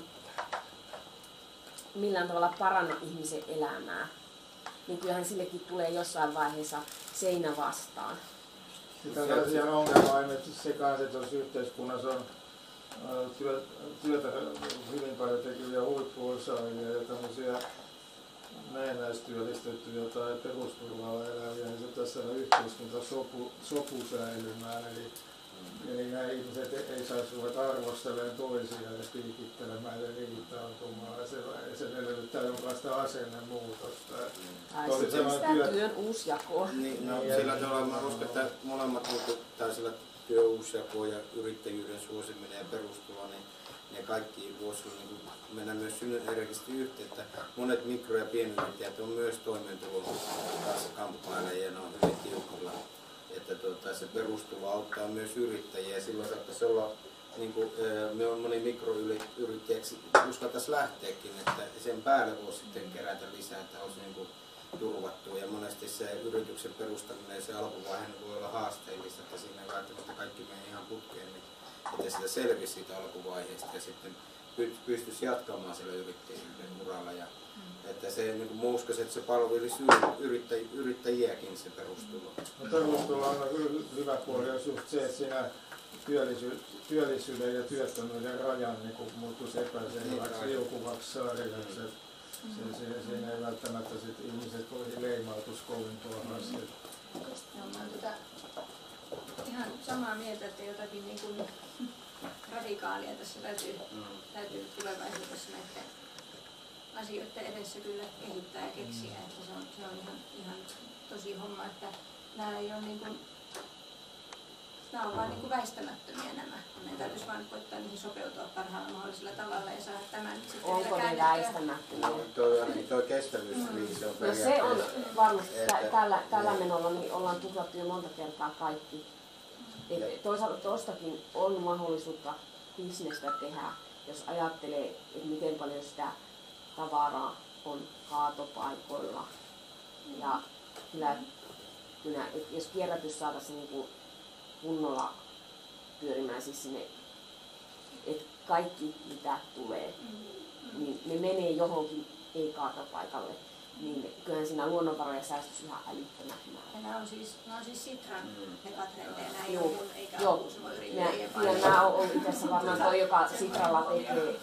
millään tavalla paranna ihmisen elämää, niin kyllähän sillekin tulee jossain vaiheessa seinä vastaan.
Sitten on tällaisia ongelmaa se kanssa, että jos yhteiskunnassa on työtä hyvin paljon tekeviä huippuosaajia ja tämmöisiä näennäistyöllistettyjä tai perusturvalla eläviä, niin se pitäisi saada yhteiskuntasopu säilymään. Eli nämä ihmiset ei saisi ruveta arvostelemaan toisiaan ja piikittelemään ja riitautumaan. Se edellyttää jonkinlaista asennemuutosta.
Tai sitä työn uusjakoa.
Niin, no, sillä tavalla mä uskon, että molemmat täysillä työn uusjakoa ja yrittäjyyden suosiminen ja perustulo, niin ne kaikki voisivat niin mennä myös synergisesti yhteen, että monet mikro- ja pienyrittäjät on myös toimeentulon kanssa kamppailla ja ne on hyvin tiukalla. Että se perustulo auttaa myös yrittäjiä ja silloin saattaisi olla, niin kuin me on moni mikroyrittäjäksi uskaltaisi lähteäkin, että sen päälle voisi sitten kerätä lisää, että olisi niin kuin turvattu. Ja monesti se yrityksen perustaminen ja se alkuvaihe voi olla haasteellista, että siinä ei välttämättä kaikki mene ihan putkeen, niin että sitä selvisi siitä alkuvaiheesta ja sitten pystyisi jatkamaan sillä yrittäjyyden uralla. Ja että se niin muuskaisi, että se palvelisi yrittäjiäkin se perustulo.
No, perustulo on hyvä puoli, jos just se, että siinä työllisyyden ja työttömyyden rajan niin muuttuisi epäselväksi, liukuvaksi saarilaksi. Siinä ei välttämättä sit ihmiset leimautus kovin tuollaisia.
No, mä oon ihan samaa mieltä, että jotakin niin kuin radikaalia tässä täytyy tulevaisuudessa näiden asioiden edessä kyllä kehittää ja keksiä, että se on ihan tosi homma, että nämä ei ole niin kuin, nämä on vain niin kuin väistämättömiä nämä. Meidän täytyisi vain koittaa niihin sopeutua parhaalla mahdollisella tavalla ja saada tämän sitten
onko ne väistämättömiä?
Tuo kestävyyskriisi on
periaatteessa. No se on varmasti, tällä menolla niin ollaan tuhlattu jo monta kertaa kaikki. Toisaalta tuostakin on mahdollisuutta bisnestä tehdä, jos ajattelee, että miten paljon sitä tavaraa on kaatopaikoilla. Ja kyllä jos kierrätys saataisiin niin kunnolla pyörimään siis sinne, että kaikki mitä tulee, niin ne menee johonkin ei-kaatopaikalle, niin kyllähän siinä luonnonvaroja säästyisi ihan älyttömän.
Ja nämä on siis Sitran megatrendejä, nämä ei ole eikä Kuusamo yrittäjien.
Kyllä nämä on ollut itse asiassa varmaan toi, joka Sitralla tekee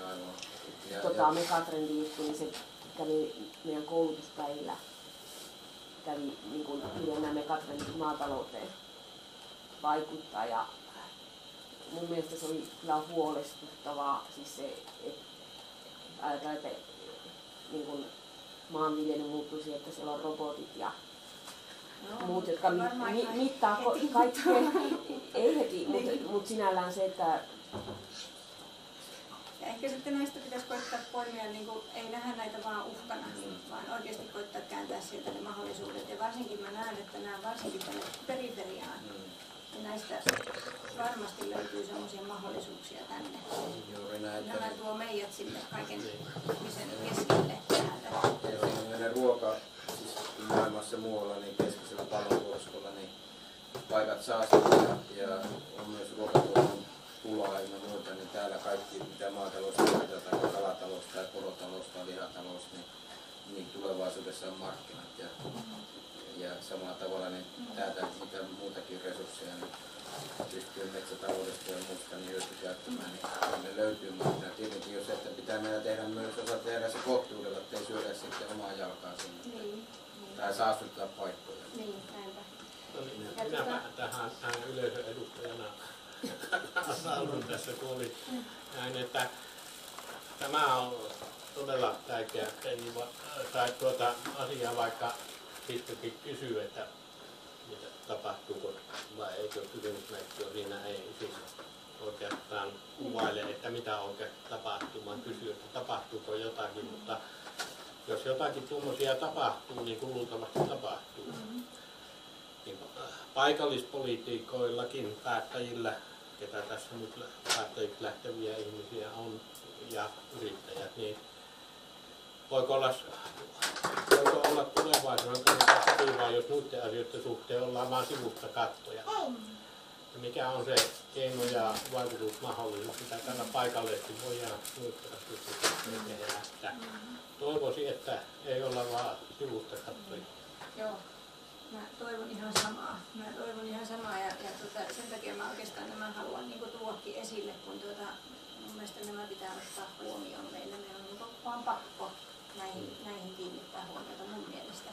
megatrendi-juttu, niin se kävi meidän koulutuspäivillä, kävi niin kuin, miten nämä megatrendit maatalouteen vaikuttaa. Ja mun mielestä se oli kyllä huolestuttavaa, siis se, että ajatellaan, että niin kuin maanviljely muuttuu siihen, että siellä on robotit ja muut, jotka mittaa kaikkea. Ei heti, mutta sinällään se, että
ja ehkä sitten näistä pitäisi koittaa poimia, niin kuin, ei nähdä näitä vaan uhkana, vaan oikeasti koittaa kääntää sieltä ne mahdollisuudet. Ja varsinkin mä näen, että nämä varsinkin tänne periferiaan, ja näistä varmasti löytyy sellaisia mahdollisuuksia tänne. Nämä tuo meidät sinne kaiken ihmisen keskelle täältä.
Ja meidän ruoka, siis maailmassa muualla, niin keskisellä pallonpuoliskolla, niin paikat saastuvat ja on myös ruokatuotannon pulaa ja muuta, niin täällä kaikki mitä maatalous tai kalatalous tai porotalous tai lihatalous, niin tulevaisuudessa on markkinat ja samalla tavalla niin täältä mitä muutakin resursseja niin pystyy metsätaloudesta ja muusta niin joista käyttämään, niin ne löytyy markkinat. Tietenkin jos että pitää meidän tehdä myös osa tehdä se kohtuudella, ettei syödä sitten omaa jalkaa sinne tai saastuttaa paikkoja.
Niin, näinpä.
No niin, minäpä tähän yleisön edustajana saudun tässä, kun oli näin, että tämä on todella tärkeä asia, vaikka sittenkin kysyy, että tapahtuuko vai eikö kysymysmerkki ole siinä, ei siis oikeastaan kuvaile, että mitä oikein tapahtuu, vaan kysyy, että tapahtuuko jotakin, mutta jos jotakin tuommoisia tapahtuu, niin luultavasti tapahtuu. Niin paikallispolitiikoillakin päättäjillä, ketä tässä nyt päättäjiksi lähteviä ihmisiä on ja yrittäjät, niin voiko olla tulevaisuuden kannalta sopivaa, jos muiden asioiden suhteen ollaan vain sivusta kattoja. mikä on se keino ja vaikutusmahdollisuus, mitä tällä paikallisesti voidaan nuikkuvasti tehdä. Että toivoisin, että ei olla vaan sivusta katsoja.
Joo, mä toivon ihan samaa ja sen takia mä oikeastaan nämä haluan niin tuodakin esille, kun mun mielestä nämä pitää ottaa huomioon. Meillä on niin vaan pakko näihin kiinnittää huomiota mun mielestä.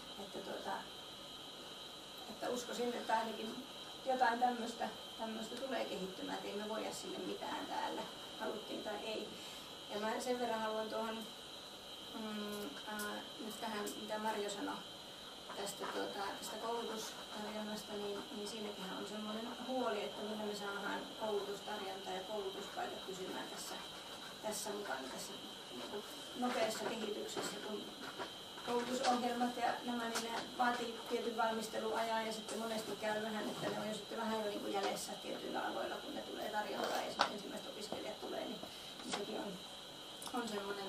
Että uskoisin, että ainakin jotain tämmöistä tulee kehittymään, että ei me voida sille mitään täällä, haluttiin tai ei. Ja mä sen verran haluan tuohon nyt tähän, mitä Marjo sanoi tästä koulutustarjonnasta, niin siinäkin on semmoinen huoli, että millä me saadaan koulutustarjontaa ja koulutuspaikat pysymään tässä mukana tässä nopeassa kehityksessä, kun koulutusohjelmat ja nämä, niin ne vaatii tietyn valmisteluajan ja sitten monesti käy vähän, että ne on jo sitten vähän jo niin kuin jäljessä tietyillä aloilla, kun ne tulee tarjontaa ja ensimmäiset opiskelijat tulee, niin sekin on semmoinen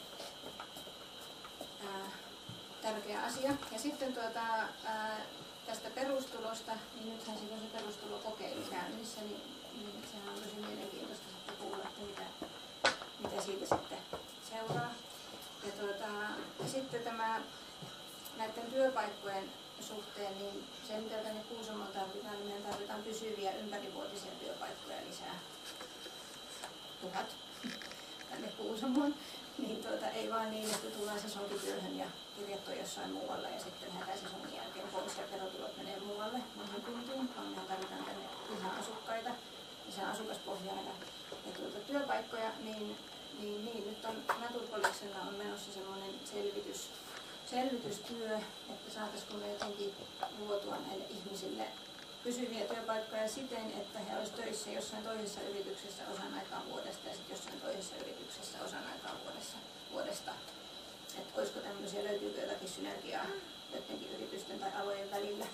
tärkeä asia. Ja sitten tästä perustulosta, niin nythän siinä on se perustulokokeilu käynnissä, niin sehän on tosi mielenkiintoista sitten kuulla, että mitä siitä sitten seuraa. Ja sitten näiden työpaikkojen suhteen, niin se mitä tänne Kuusamoon tarvitaan, niin meidän tarvitaan pysyviä ympärivuotisia työpaikkoja lisää 1000 tänne Kuusamoon. Niin ei vaan niin, että tullaan sesonkityöhön ja kirjat on jossain muualla ja sitten lähdetään sesonkin jälkeen pois ja verotulot menee muualle noihin kuntiin, vaan me tarvitaan tänne lisää asukkaita, lisää asukaspohjaa ja työpaikkoja, niin nyt on Naturpoliksella on menossa semmoinen selvitystyö, että saataisiko me jotenkin luotua näille ihmisille pysyviä työpaikkoja siten, että he olisivat töissä jossain toisessa yrityksessä osan aikaa vuodesta ja sitten jossain toisessa yrityksessä osan aikaa vuodesta. Että olisiko tämmöisiä, löytyykö jotakin synergiaa joidenkin yritysten tai alojen välillä.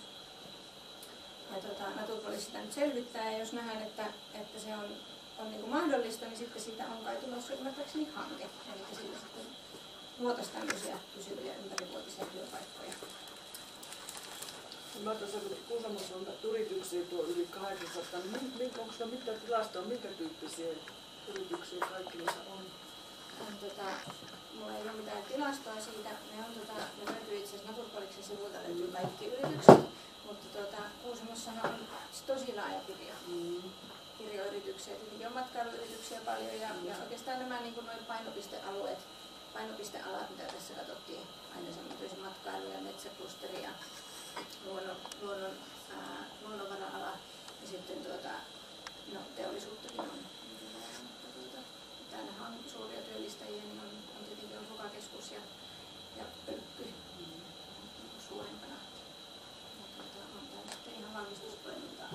Ja Naturpolis sitä nyt selvittää ja jos nähdään, että se on niin kuin mahdollista, niin sitten siitä on kai tulossa ymmärtääkseni hanke. Eli sillä sitten luotaisiin tämmöisiä pysyviä ympärivuotisia työpaikkoja.
Mä tuossa Kuusamossa on yrityksiä tuo yli 800, niin onko sitä mitään tilastoa, minkä tyyppisiä yrityksiä kaikki niissä on?
Mulla ei ole mitään tilastoa siitä. Ne löytyy itse asiassa Naturpoliksen sivuilta löytyy kaikki yritykset, mutta Kuusamossahan on tosi laaja kirjo. Kirjoyrityksiä, tietenkin on matkailuyrityksiä paljon ja oikeastaan nämä niin kuin noin painopistealat, mitä tässä katsottiin, aina semmoinen matkailu ja metsäklusteri ja luonnonvara-ala ja sitten teollisuuttakin on. Täällähän on suuria työllistäjiä, niin on tietenkin on Sukakeskus ja Pölkky suurempana. On täällä sitten ihan valmistustoimintaa,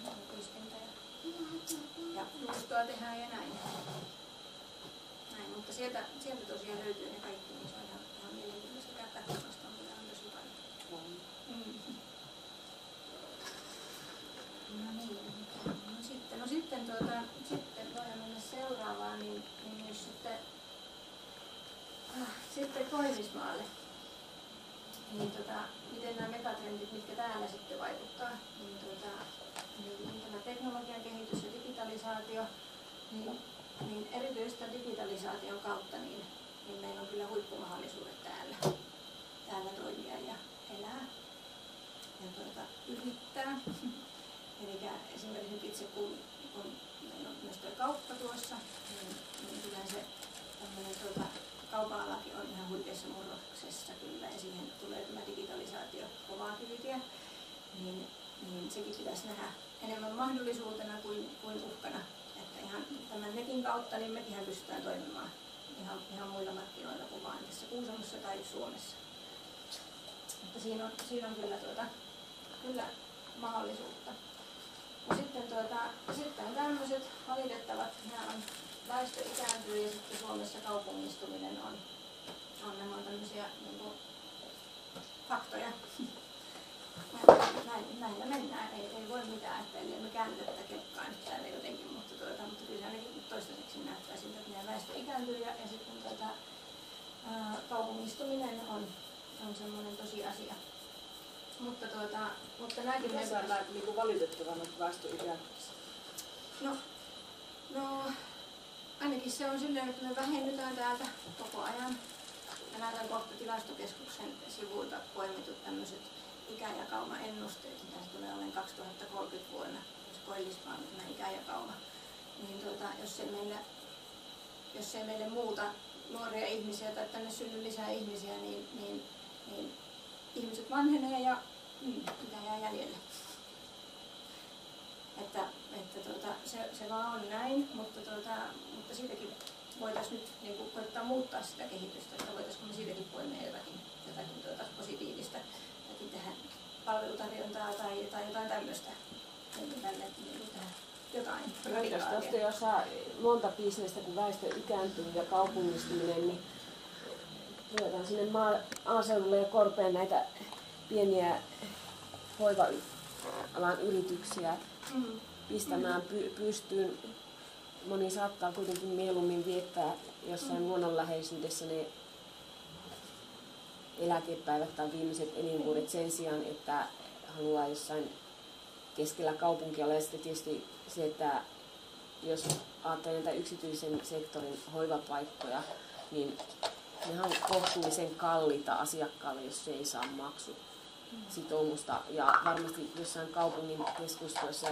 ja juustoa tehdään ja näin. Mutta sieltä tosiaan löytyy ne kaikki, niin se on ihan mielenkiintoista käydä katsomasta, mitä on tosi paljon. No sitten voidaan mennä seuraavaan, niin jos sitten Koillismaalle. Niin miten nämä megatrendit, mitkä täällä sitten vaikuttaa, niin tämä teknologian kehitys ja digitalisaatio, niin erityisesti digitalisaation kautta niin meillä on kyllä huippumahdollisuudet täällä toimia ja elää ja yrittää. Eli esimerkiksi nyt itse kun meillä on myös tuo kauppa tuossa, niin kyllä se tämmöinen kaupan alakin on ihan huikeassa murroksessa kyllä ja siihen tulee tämä digitalisaatio kovaa kyytiä, niin sekin pitäisi nähdä enemmän mahdollisuutena kuin uhkana. Että ihan tämän netin kautta niin mekin pystytään toimimaan ihan muilla markkinoilla kuin vain tässä Kuusamossa tai Suomessa. Mutta siinä on kyllä mahdollisuutta. Ja sitten on tämmöiset valitettavat, nämä on väestö ikääntyy ja sitten Suomessa kaupungistuminen nämä on tämmöisiä niin kuin faktoja. Näillä mennään, ei voi mitään, että ellei me käännetä tätä kelkkaa nyt täällä jotenkin, mutta kyllä se ainakin toistaiseksi näyttää siltä, että meidän väestö ikääntyy ja sitten kaupungistuminen on semmoinen tosiasia. mutta nämäkin
Mitä sä näet niin valitettavana väestön ikääntymisessä?
No, ainakin se on silleen, että me vähennytään täältä koko ajan. Ja näytän kohta Tilastokeskuksen sivuilta poimitut tämmöiset ikäjakauma-ennusteet, mitä se tulee olemaan 2030 vuonna, jos koillismaa on tämä ikäjakauma. Niin jos ei meille muuta nuoria ihmisiä tai tänne synny lisää ihmisiä, niin ihmiset vanhenee ja mitä jää jäljelle. Että se vaan on näin, mutta siitäkin voitaisiin nyt niin kuin koittaa muuttaa sitä kehitystä, että voitaisiinko me siitäkin poimia jotakin positiivista tähän palvelutarjontaa tai jotain tämmöistä. Jotain
radikaalia. Jos saa monta bisnestä, kun väestö ikääntyy ja kaupungistuminen, niin tuodaan sinne maaseudulle ja korpeen näitä pieniä hoiva-alan yrityksiä pistämään pystyyn. Moni saattaa kuitenkin mieluummin viettää jossain luonnonläheisyydessä ne eläkepäivät tai viimeiset elinvuodet sen sijaan, että haluaa jossain keskellä kaupunkia olla. Ja sitten tietysti se, että jos ajattelee näitä yksityisen sektorin hoivapaikkoja, niin ne on kohtuullisen kalliita asiakkaalle, jos se ei saa maksusitoumusta. Ja varmasti jossain kaupungin keskustoissa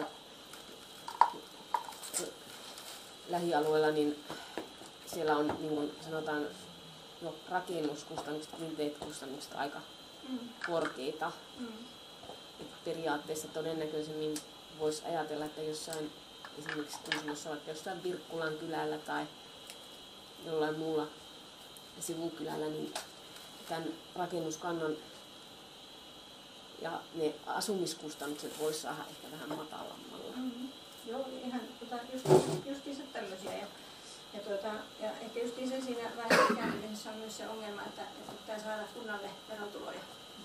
lähialueella, niin siellä on, niin kuin sanotaan, jo rakennuskustannukset, kustannukset aika korkeita. Periaatteessa todennäköisemmin voisi ajatella, että jossain esimerkiksi Kuusamossa, vaikka jossain Virkkulan kylällä tai jollain muulla sivukylällä, niin tämän rakennuskannan ja ne asumiskustannukset voisi saada ehkä vähän matalammalla.
Joo, ihan justiinsa tämmöisiä. Ja ehkä justiinsa siinä väestön ikääntymisessä on myös se ongelma, että pitää saada kunnalle verotuloja.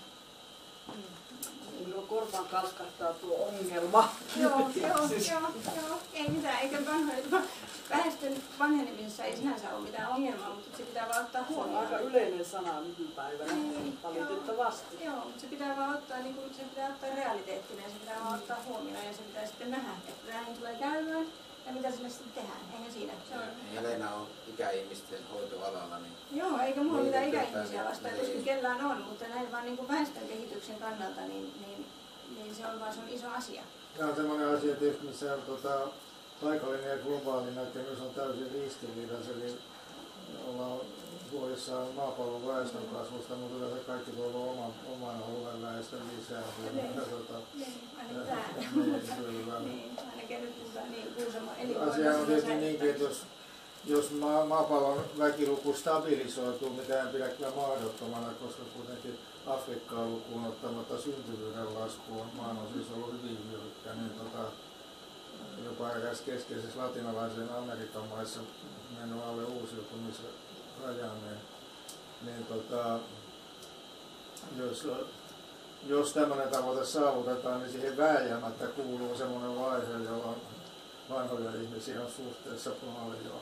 Minun korvaan kalskahtaa tuo ongelma.
Joo. Ei mitään, eikä väestön vanhenemisessa ei sinänsä ole mitään ongelmaa, mutta se pitää vaan ottaa huomioon.
Se on aika yleinen sana nykypäivänä, valitettavasti.
Joo, mutta se pitää vaan ottaa, se pitää ottaa realiteettina ja se pitää vaan ottaa huomioon ja se pitää sitten nähdä, että näin tulee käymään ja mitä sille sitten tehdään. Eihän siinä.
Helena on ikäihmisten hoitoalalla. Niin
joo, eikä mulla mitään ikäihmisiä vastaan, tuskin kellään on, mutta näin vaan niin väestön kehityksen kannalta, niin se on iso asia.
Tämä on sellainen asia, tietysti, missä paikallinen ja globaali näkemys on täysin ristiriidassa, eli ollaan huolissaan maapallon väestön kasvusta, mutta tässä kaikki toivoo oman alueen väestön lisää. Asia on tietysti niinkin, että jos maapallon väkiluku stabilisoituu, mitä en pidä kyllä mahdottomana, koska kuitenkin Afrikkaa lukuun ottamatta syntyvyyden lasku on maanosissa ollut hyvin jyrkkä, niin jopa eräs keskeisessä latinalaisen Amerikan maissa mennyt alle uusiutumisrajan, niin jos tämmöinen tavoite saavutetaan, niin siihen vääjäämättä kuuluu semmoinen vaihe, jolloin vanhoja ihmisiä on suhteessa paljon.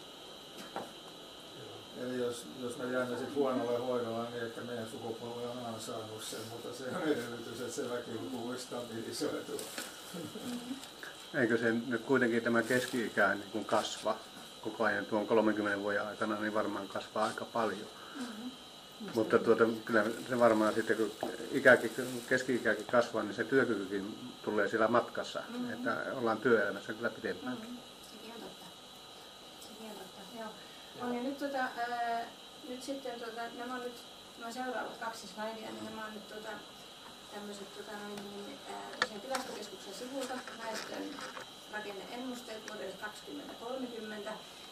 Eli jos me jäämme sitten huonolle hoidolla, niin ehkä meidän sukupolvi on ansainnut sen, mutta se on edellytys, että se väkiluku voi stabilisoitua.
Eikö se nyt kuitenkin tämä keski-ikä niin kasva koko ajan tuon 30 vuoden aikana, niin varmaan kasvaa aika paljon. Mutta kyllä se varmaan sitten, kun keski-ikäkin kasvaa, niin se työkykykin tulee siellä matkassa, että ollaan työelämässä kyllä pidempään.
Sekin on totta. Joo. On, ja nyt sitten nämä seuraavat 2 slaidia, niin nämä on nyt tämmöiset tosiaan Tilastokeskuksen sivulta väestön rakenneennusteet vuodelle 2030.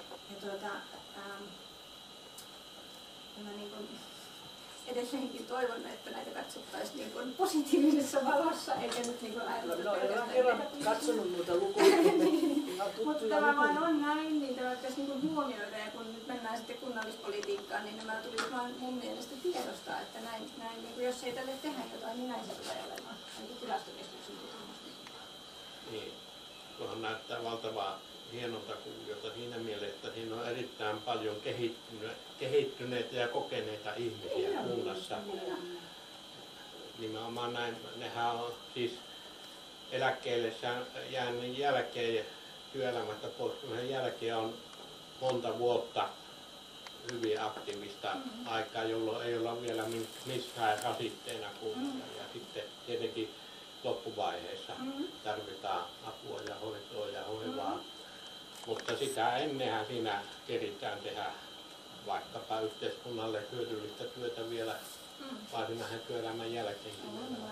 Ja mä edelleenkin toivon, että näitä katsottaisiin positiivisessa valossa, eikä nyt ajatella.
Kerran katsonut noita lukuja.
Mutta tämä vaan on näin, niin tämä pitäisi huomioida, ja kun nyt mennään sitten kunnallispolitiikkaan, niin nämä tulisi vaan mun mielestä tiedostaa, että näin jos ei tälle tehdä jotain, niin näin se tulee olemaan. Tilastokeskuksen tutkimus.
Niin, tuohon näyttää valtavaa hienolta kuviota siinä mielessä, että siinä on erittäin paljon kehittyneitä ja kokeneita ihmisiä kunnassa. nimenomaan näin, nehän on siis eläkkeelle jäänyt jälkeen, työelämästä pois jälkeen on monta vuotta hyvin aktiivista aikaa, jolloin ei olla vielä missään rasitteena kunnolla. Ja sitten tietenkin loppuvaiheessa tarvitaan apua ja hoitoa ja hoivaa. Mutta sitä ennenhän siinä keritään tehdä vaikkapa yhteiskunnalle hyödyllistä työtä vielä varsinaisen työelämän jälkeenkin.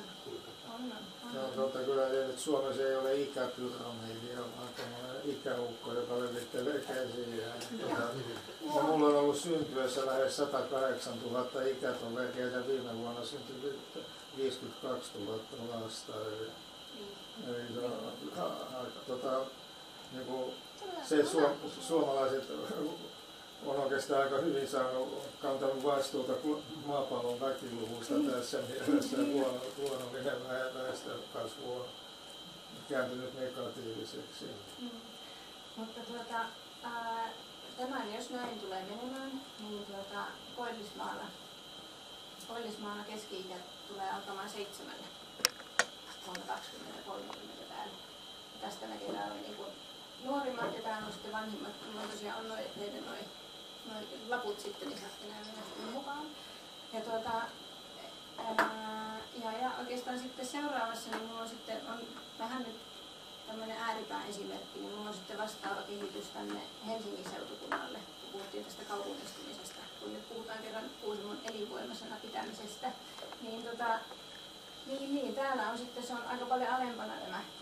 No, kyllä että Suomessa ei ole ikäpyramidia, vaan tämmöinen ikäukko, joka levittelee käsiä. Ja mulla on ollut syntyessä lähes 108 000 ikätoveria ja viime vuonna syntyi 52 000 lasta. Eli niin kuin se suomalaiset on oikeastaan aika hyvin kantanut vastuuta maapallon väkiluvusta tässä mielessä. Luonnollinen väestönkasvu on kääntynyt negatiiviseksi.
Mutta tämän jos näin tulee menemään, niin Koillismaalla keski-ikä tulee alkamaan 7 vuonna 2030 päälle. Tästä näkee niin nuorimmat ja täällä on sitten vanhimmat, kun tosiaan on teidän noi laput sitten, niin saatte nämä mennä mukaan. Ja oikeastaan sitten seuraavassa, niin mulla on sitten vähän nyt tämmöinen ääripään esimerkki, niin mulla on sitten vastaava kehitys tänne Helsingin seutukunnalle, kun puhuttiin tästä kaupungistumisesta. Kun nyt puhutaan kerran Kuusamon elinvoimaisena pitämisestä, niin täällä on sitten, se on aika paljon alempana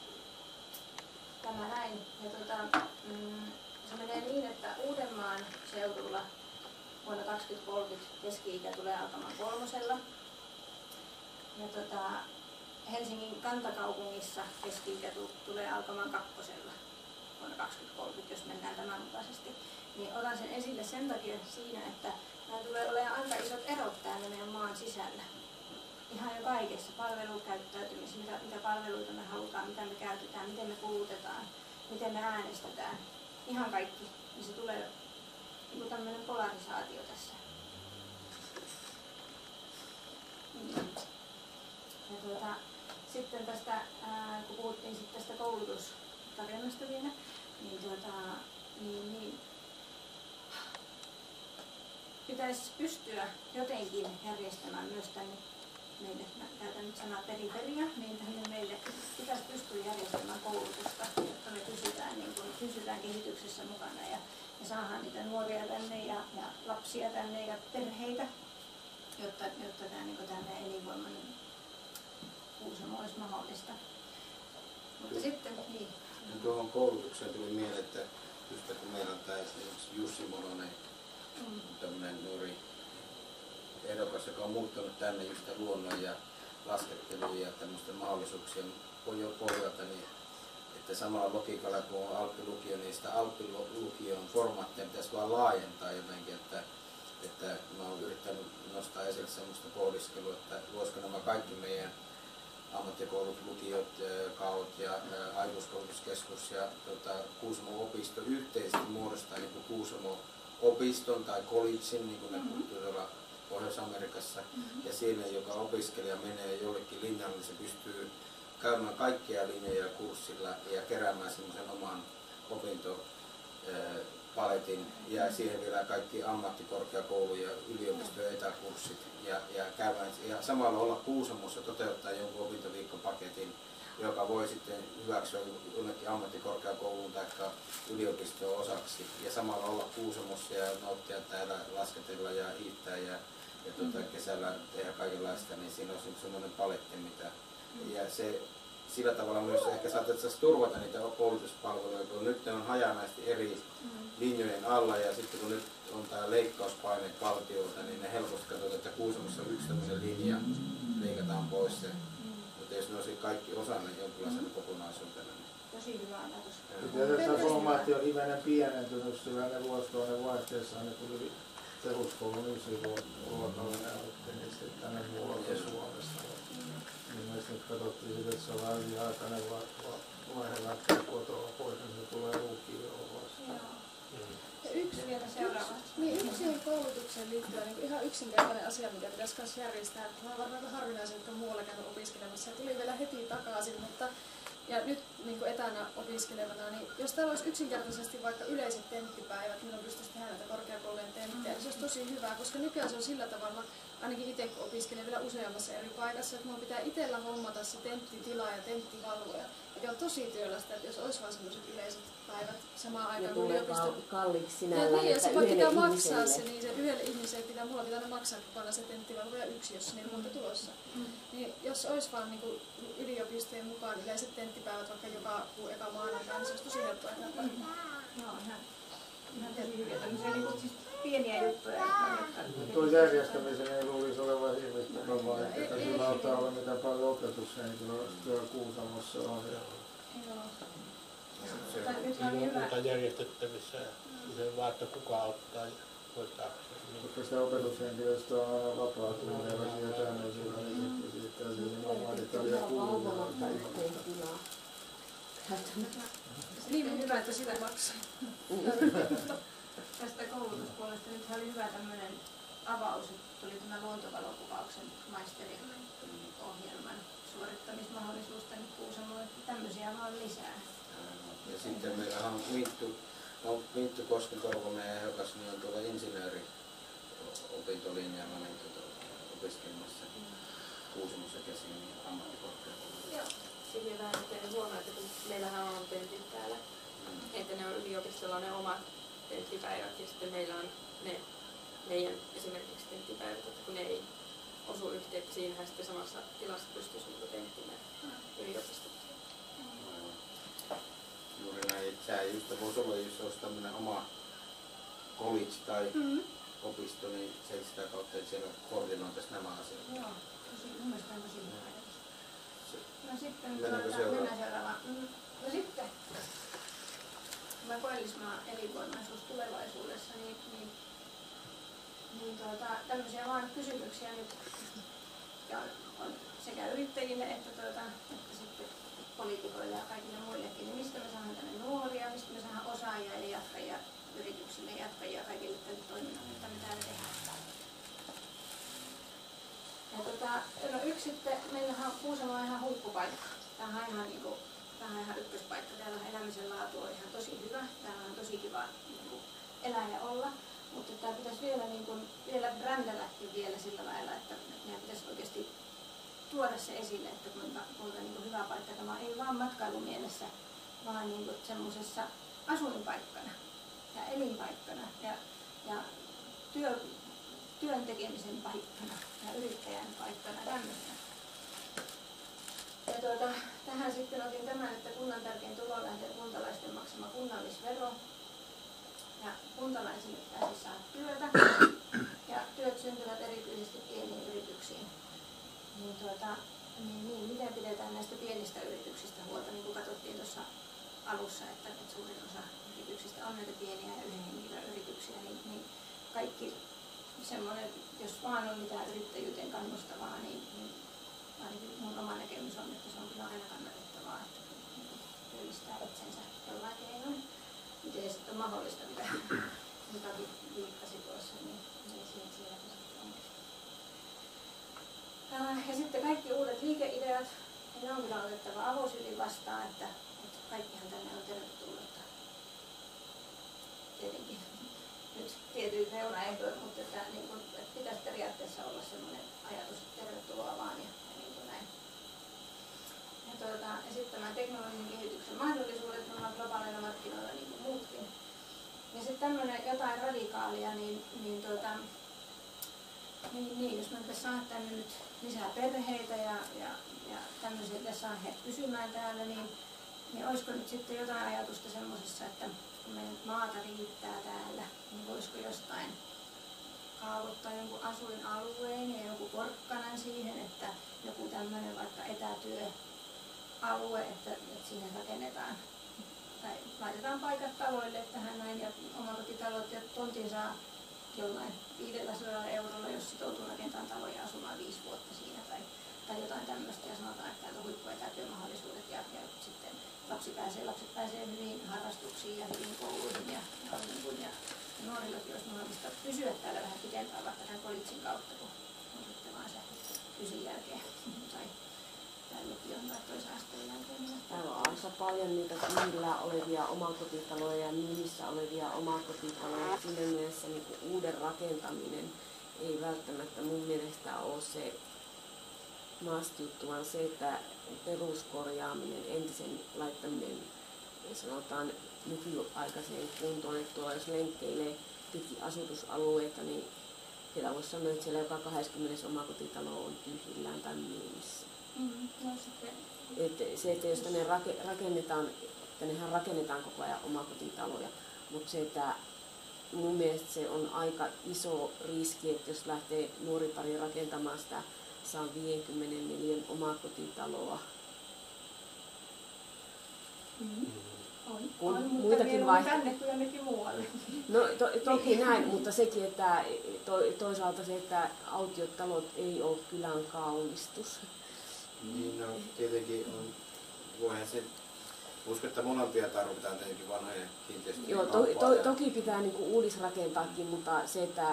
tämä näin. Ja se menee niin, että Uudenmaan seudulla vuonna 2030 keski-ikä tulee alkamaan 3. Ja Helsingin kantakaupungissa keski-ikä tulee alkamaan 2. vuonna 2030, jos mennään tämän mukaisesti. Niin otan sen esille sen takia siinä, että nämä tulee olemaan aika isot erot täällä meidän maan sisällä. Ihan jo kaikessa, palvelukäyttäytymisessä, mitä palveluita me halutaan, mitä me käytetään, miten me kulutetaan, miten me äänestetään. Ihan kaikki, niin se tulee niin tämmöinen polarisaatio tässä. Ja sitten tästä, kun puhuttiin sitten tästä koulutustarinasta vielä, niin pitäisi pystyä jotenkin järjestämään myös tänne meille, mä käytän nyt sanaa periferia, niin tänne meille pitäisi pystyä järjestämään koulutusta, jotta me pysytään kehityksessä mukana ja saadaan niitä nuoria tänne ja lapsia tänne ja perheitä, jotta tämä elinvoimainen Kuusamo olisi mahdollista. Mutta sitten, niin.
Tuohon koulutukseen tuli mieleen, että just kun meillä on tämä Jussi Mononen, tämmöinen nuori ehdokas, joka on muuttanut tänne just luonnon ja laskettelun ja tämmöisten mahdollisuuksien pohjalta, niin että samalla logiikalla kuin on Alppilukio, niin sitä Alppilukion formaattia pitäisi vaan laajentaa jotenkin, että mä oon yrittänyt nostaa esille semmoista pohdiskelua, että voisiko nämä kaikki meidän ammattikoulut, lukiot, KAOt ja aikuiskoulutuskeskus ja Kuusamon opisto yhteisesti muodostaa niin kuin Kuusamon opiston tai collegein, niin kuin ne puhuttiin tuolla Pohjois-Amerikassa. Ja siinä, joka opiskelija menee jollekin linjalle, niin se pystyy käymään kaikkia linjoja kurssilla ja keräämään semmoisen oman opintopaletin ja siihen vielä kaikki ammattikorkeakoulu- ja yliopistojen etäkurssit ja samalla olla Kuusamossa toteuttaa jonkun opintoviikkopaketin, joka voi sitten hyväksyä jonnekin ammattikorkeakouluun tai yliopistoon osaksi ja samalla olla Kuusamossa ja nauttia täällä, lasketella ja hiihtää ja kesällä tehdä kaikenlaista, niin siinä on semmoinen paletti, mitä ja se sillä tavalla myös ehkä saatettaisiin turvata niitä koulutuspalveluja, kun nyt ne on hajanaisesti eri linjojen alla ja sitten kun nyt on tämä leikkauspaine valtiolta, niin ne helposti katsotaan, että Kuusamossa on yksi tämmöinen linja, leikataan pois se. Mutta jos ne olisi kaikki osana jonkinlaisena kokonaisuutena.
Tosi hyvä ajatus.
Tämä formaatti on hivenen pienentynyt, sillä ne vuosituhannen vaihteessa ne tuli peruskoulun 9-luokalle ne otti sitten tänne muualta Suomesta. Mielestäni nyt katsottiin sitä, että se on vähän yliaikainen vaihe lähteä kotoa pois, niin se tulee lukioon vasta.
Ja yksi vielä seuraava.
Niin, yksi koulutukseen liittyvä niin ihan yksinkertainen asia, mikä pitäisi myös järjestää. Mä olen varmaan harvinaisia, jotka on muualla käynyt opiskelemassa ja tuli vielä heti takaisin, mutta ja nyt niin etänä opiskelevana, niin jos täällä olisi yksinkertaisesti vaikka yleiset tenttipäivät, milloin pystyisi tehdä näitä korkeakoulujen tenttejä, niin se olisi tosi hyvä, koska nykyään se on sillä tavalla, ainakin itse kun opiskelen vielä useammassa eri paikassa, että minun pitää itsellä hommata se tenttitila ja tenttivalvoja, mikä on tosi työlästä, että jos olisi vain sellaiset yleiset päivät samaan aikaan kuin yliopisto.
Kalliiksi
Ja
sinällään,
niin, ja se pitää maksaa
ihmiselle.
se, niin se yhdelle ihmiselle mulla pitää aina maksaa, kun panna se tenttivalvoja yksi, jos niin monta tulossa. Niin jos olisi vaan niin yliopistojen mukaan yleiset tenttipäivät vaikka joka kuu eka maanantai, niin se olisi tosi helppoa tehdä paikkaa.
Joo, ihan tosi hyviä tämmöisiä niin siis pieniä juttuja.
Tuo järjestämisen ei luulisi olevan hirvittävän vaikeaa. Sillä alkaa olla mitä paljon opetushenkilöstöä Kuusamossa on.
Nyt on hyvä.
Muuta järjestettävissä usein vaan, että kuka ottaa hoitaakseen.
Koska sitä opetushenkilöstöä on aina vapaa-tunneilla sieltä tänne sillä niin siitä nimenomaan Italia kuuluu.
Niin hyvä, että sitä maksaa.
Tästä koulutuspuolesta nyt oli hyvä tämmöinen avaus, että tuli tämä luontovalokuvauksen maisterin ohjelman suorittamismahdollisuus tänne Kuusamoon, että tämmöisiä vaan lisää.
Ja sitten meillä on Minttu Koskenkorvo, meidän ehdokas, niin on tuolla insinööri-opintolinjalla opiskelemassa Kuusamossa käsin ammattikorkeakoulussa.
Joo, sitten vähän huono, että kun meillähän on tentit täällä, että ne on yliopistolla ne omat tenttipäivät ja sitten meillä on ne meidän esimerkiksi tenttipäivät, että kun ne ei osu yhteen, että siinähän sitten samassa tilassa pystyisi tenttimään yliopistot.
Juuri näin, että sä just voisi olla, jos olisi tämmöinen oma college tai opisto, niin se sitä kautta, että siellä koordinoitaisiin nämä asiat.
Joo, mielestäni tosi hyvä ajatus. No sitten
Mennäänkö
seuraavaan. No sitten tämä Koillismaan elinvoimaisuus tulevaisuudessa, niin tämmöisiä vaan kysymyksiä nyt ja on sekä yrittäjille että sitten poliitikoille ja kaikille muillekin, niin mistä me saadaan tänne nuoria, mistä me saadaan osaajia ja jatkajia yrityksille, jatkajia kaikille tälle toiminnalle, mitä me täällä tehdään. Ja no yksi sitten, meillähän on Kuusamo on ihan huippupaikka. Tämä on ihan ykköspaikka. Täällä on elämisen laatu on ihan tosi hyvä. Täällä on tosi kiva elää ja olla. Mutta tämä pitäisi vielä brändälläkin vielä sillä lailla, että meidän pitäisi oikeasti tuoda se esille, että kuinka hyvä paikka tämä on. Ei vaan matkailumielessä, vaan semmoisessa asuinpaikkana ja elinpaikkana ja työn tekemisen paikkana ja yrittäjän paikkana tämmöisenä. Ja tähän sitten otin tämän, että kunnan tärkein tulolähde on kuntalaisten maksama kunnallisvero. Ja kuntalaisille pitäisi saada työtä ja työt syntyvät erityisesti pieniin yrityksiin. Miten pidetään näistä pienistä yrityksistä huolta, niin kuin katsottiin tuossa alussa, että suurin osa yrityksistä on näitä pieniä ja yhden henkilön yrityksiä, niin kaikki semmoinen, jos vaan on mitään yrittäjyyteen kannustavaa, niin ainakin mun oma näkemys on, että se on kyllä aina kannatettavaa, että työllistää itsensä jollain keinoin. Miten se sitten on mahdollista, mitä viittasi tuossa, niin siellä sitten on. Ja sitten kaikki uudet liikeideat, ne on kyllä otettava avosylin vastaan, että kaikkihan tänne on tervetullutta. Tietenkin nyt tietyin reunaehdoin, mutta että pitäisi periaatteessa olla sellainen ajatus, että tervetuloa vaan ja näin. Ja esittämään teknologisen kehityksen mahdollisuudet, me ollaan globaaleilla markkinoilla niin kuin muutkin. Ja sitten tämmöinen jotain radikaalia, niin jos me pitäisi saada tänne nyt lisää perheitä ja tämmöisiä, että saa he pysymään täällä, niin olisiko nyt sitten jotain ajatusta semmoisessa, että kun meidän maata riittää täällä, niin voisiko jostain kaavoittaa jonkun asuinalueen ja joku porkkanan siihen, että joku tämmöinen vaikka etätyöalue, että siihen rakennetaan tai laitetaan paikat taloille tähän näin ja omakotitalot ja tontin saa jollain 500 eurolla, jos sitoutuu rakentamaan taloja ja asumaan 5 vuotta siinä tai jotain tämmöistä ja sanotaan, että täällä on huippuetätyömahdollisuudet ja sitten lapset pääsee hyvin harrastuksiin ja hyvin kouluihin ja että nuorillakin olisi mahdollista pysyä täällä vähän pidempään vaikka tämän kolitsin kautta, kun on sitten vaan se ysin jälkeen tai lukion tai toisen asteen jälkeen.
Täällä on aika paljon niitä myydillä olevia omakotitaloja ja myynnissä olevia omakotitaloja. Siinä mielessä niin kuin uuden rakentaminen ei välttämättä mun mielestä ole se maastijuttu, vaan se, että peruskorjaaminen, entisen laittaminen, sanotaan nykyaikaiseen kuntoon, että tuolla jos lenkkeilee pitkin asutusalueita, niin siellä voisi sanoa, että siellä joka 20 omakotitalo on tyhjillään tai myynnissä.
No sitten.
Se, että jos tänne rakennetaan, tännehän rakennetaan koko ajan omakotitaloja, mutta se, että mun mielestä se on aika iso riski, että jos lähtee nuori pari rakentamaan sitä 154 omakotitaloa.
On,
muitakin
tänne kyllä nekin muualle.
No toki näin, mutta sekin, että toisaalta se, että autiotalot ei ole kylän kaunistus.
Niin, no tietenkin on, voihan se, uskon, että molempia tarvitaan tietenkin vanhoja kiinteistöjä.
Joo, toki pitää niinku uudisrakentaakin, mutta se, että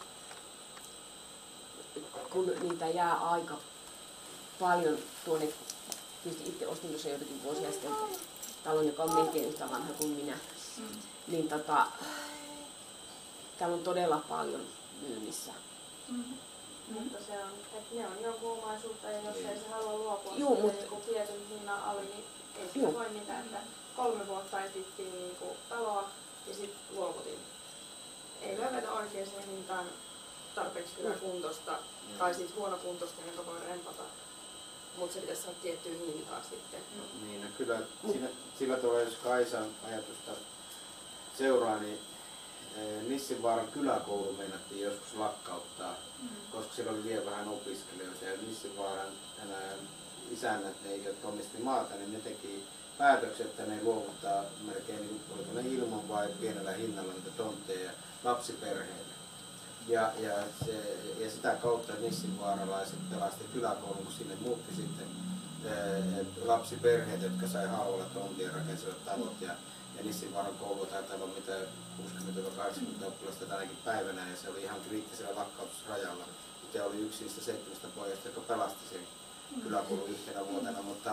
kun niitä jää aika paljon tuonne, tietysti itse ostin tuossa joitakin vuosia sitten talon, joka on melkein yhtä vanha kuin minä, niin täällä on todella paljon myynnissä.
Mutta se on, että ne on jonkun omaisuutta ja jos ei se halua luopua niin tietyn hinnan alle, niin ei sitä voi mitään, että 3 vuotta etsittiin niin taloa ja sitten luovutin. Ei löydetä oikeaan hintaan tarpeeksi kyllä kuntosta, tai siis huonokuntosta, jonka voi rempata. Mutta se pitäisi saada tiettyä hintaa sitten.
Niin, no kyllä sillä tavalla, jos Kaisan ajatusta seuraa, niin Nissinvaaran kyläkoulu meinattiin joskus lakkauttaa, koska siellä oli vielä vähän opiskelijoita. Ja Nissinvaaran isännät, jotka omisti maata, niin ne teki päätöksen, että ne luovuttaa melkein ilman vai pienellä hinnalla niitä tontteja lapsiperheille. Ja sitä kautta nissinvaaralaiset pelasti kyläkoulun, kun sinne muutti sitten lapsiperheet, jotka sai halvalla tontia ja rakensivat talot. Ja Nissinvaaran koulu taitaa olla mitä 60-80 oppilasta tänäkin päivänä, ja se oli ihan kriittisellä lakkautusrajalla. Itse oli yksi niistä 7 pojasta, joka pelasti sen kyläkoulun yhtenä vuotena, mutta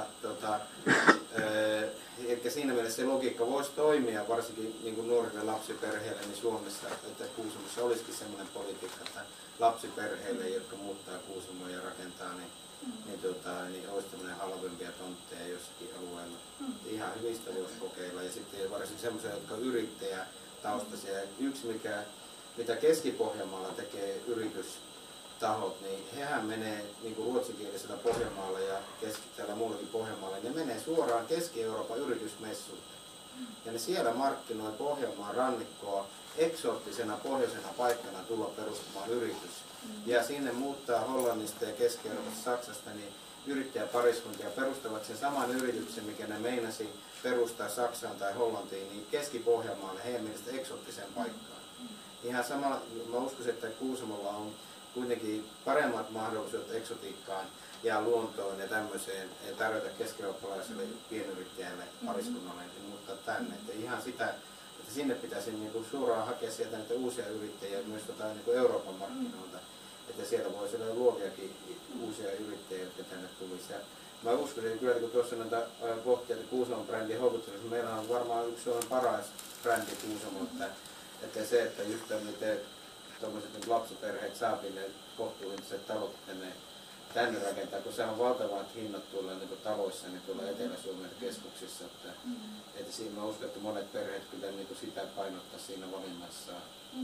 eli siinä mielessä se logiikka voisi toimia varsinkin niin kuin nuorille lapsiperheille niin Suomessa, että Kuusamossa olisikin sellainen politiikka, että lapsiperheille, jotka muuttaa Kuusamoon ja rakentaa, niin olisi tämmöinen halvempia tontteja jossakin alueella. Ihan hyvistä voisi kokeilla, ja sitten varsinkin semmoisia, jotka on yrittäjätaustaisia. Yksi, mitä Keski-Pohjanmaalla tekee yritystahot, niin hehän menee niin kuin ruotsinkielisellä Pohjanmaalla ja täällä muullakin Pohjanmaalla, ne menee suoraan Keski-Euroopan yritysmessuille. Ja ne siellä markkinoi Pohjanmaan rannikkoa eksoottisena pohjoisena paikkana tulla perustamaan yritys. Ja sinne muuttaa Hollannista ja Keski-Euroopasta, Saksasta, niin yrittäjäpariskuntia perustavat sen saman yrityksen, mikä ne meinasi perustaa Saksaan tai Hollantiin, niin Keski-Pohjanmaalle heidän mielestä eksoottiseen paikkaan. Ihan sama, mä uskoisin, että Kuusamolla on kuitenkin paremmat mahdollisuudet eksotiikkaan ja luontoon ja tämmöiseen tarjota keski-eurooppalaiselle pienyrittäjälle pariskunnalle, mutta tänne. Että ihan sitä, että sinne pitäisi niinku suoraan hakea sieltä niitä uusia yrittäjiä myös niinku Euroopan markkinoilta. Että siellä voisi olla luoviakin uusia yrittäjiä, jotka tänne tulisi. Ja mä uskoisin, että kyllä kun tuossa näitä kohtia, että Kuusamon brändi houkuttelisi, niin meillä on varmaan yksi Suomen paras brändi Kuusamo, että se, että just miten tuommoiset lapsiperheet saapi ne kohtuulliset talot tänne rakentaa, kun se on valtavat hinnat tuolla niin taloissa niin tuolla Etelä-Suomen keskuksissa. Että siinä mä uskon, että monet perheet kyllä niin sitä painottaa siinä valinnassaan.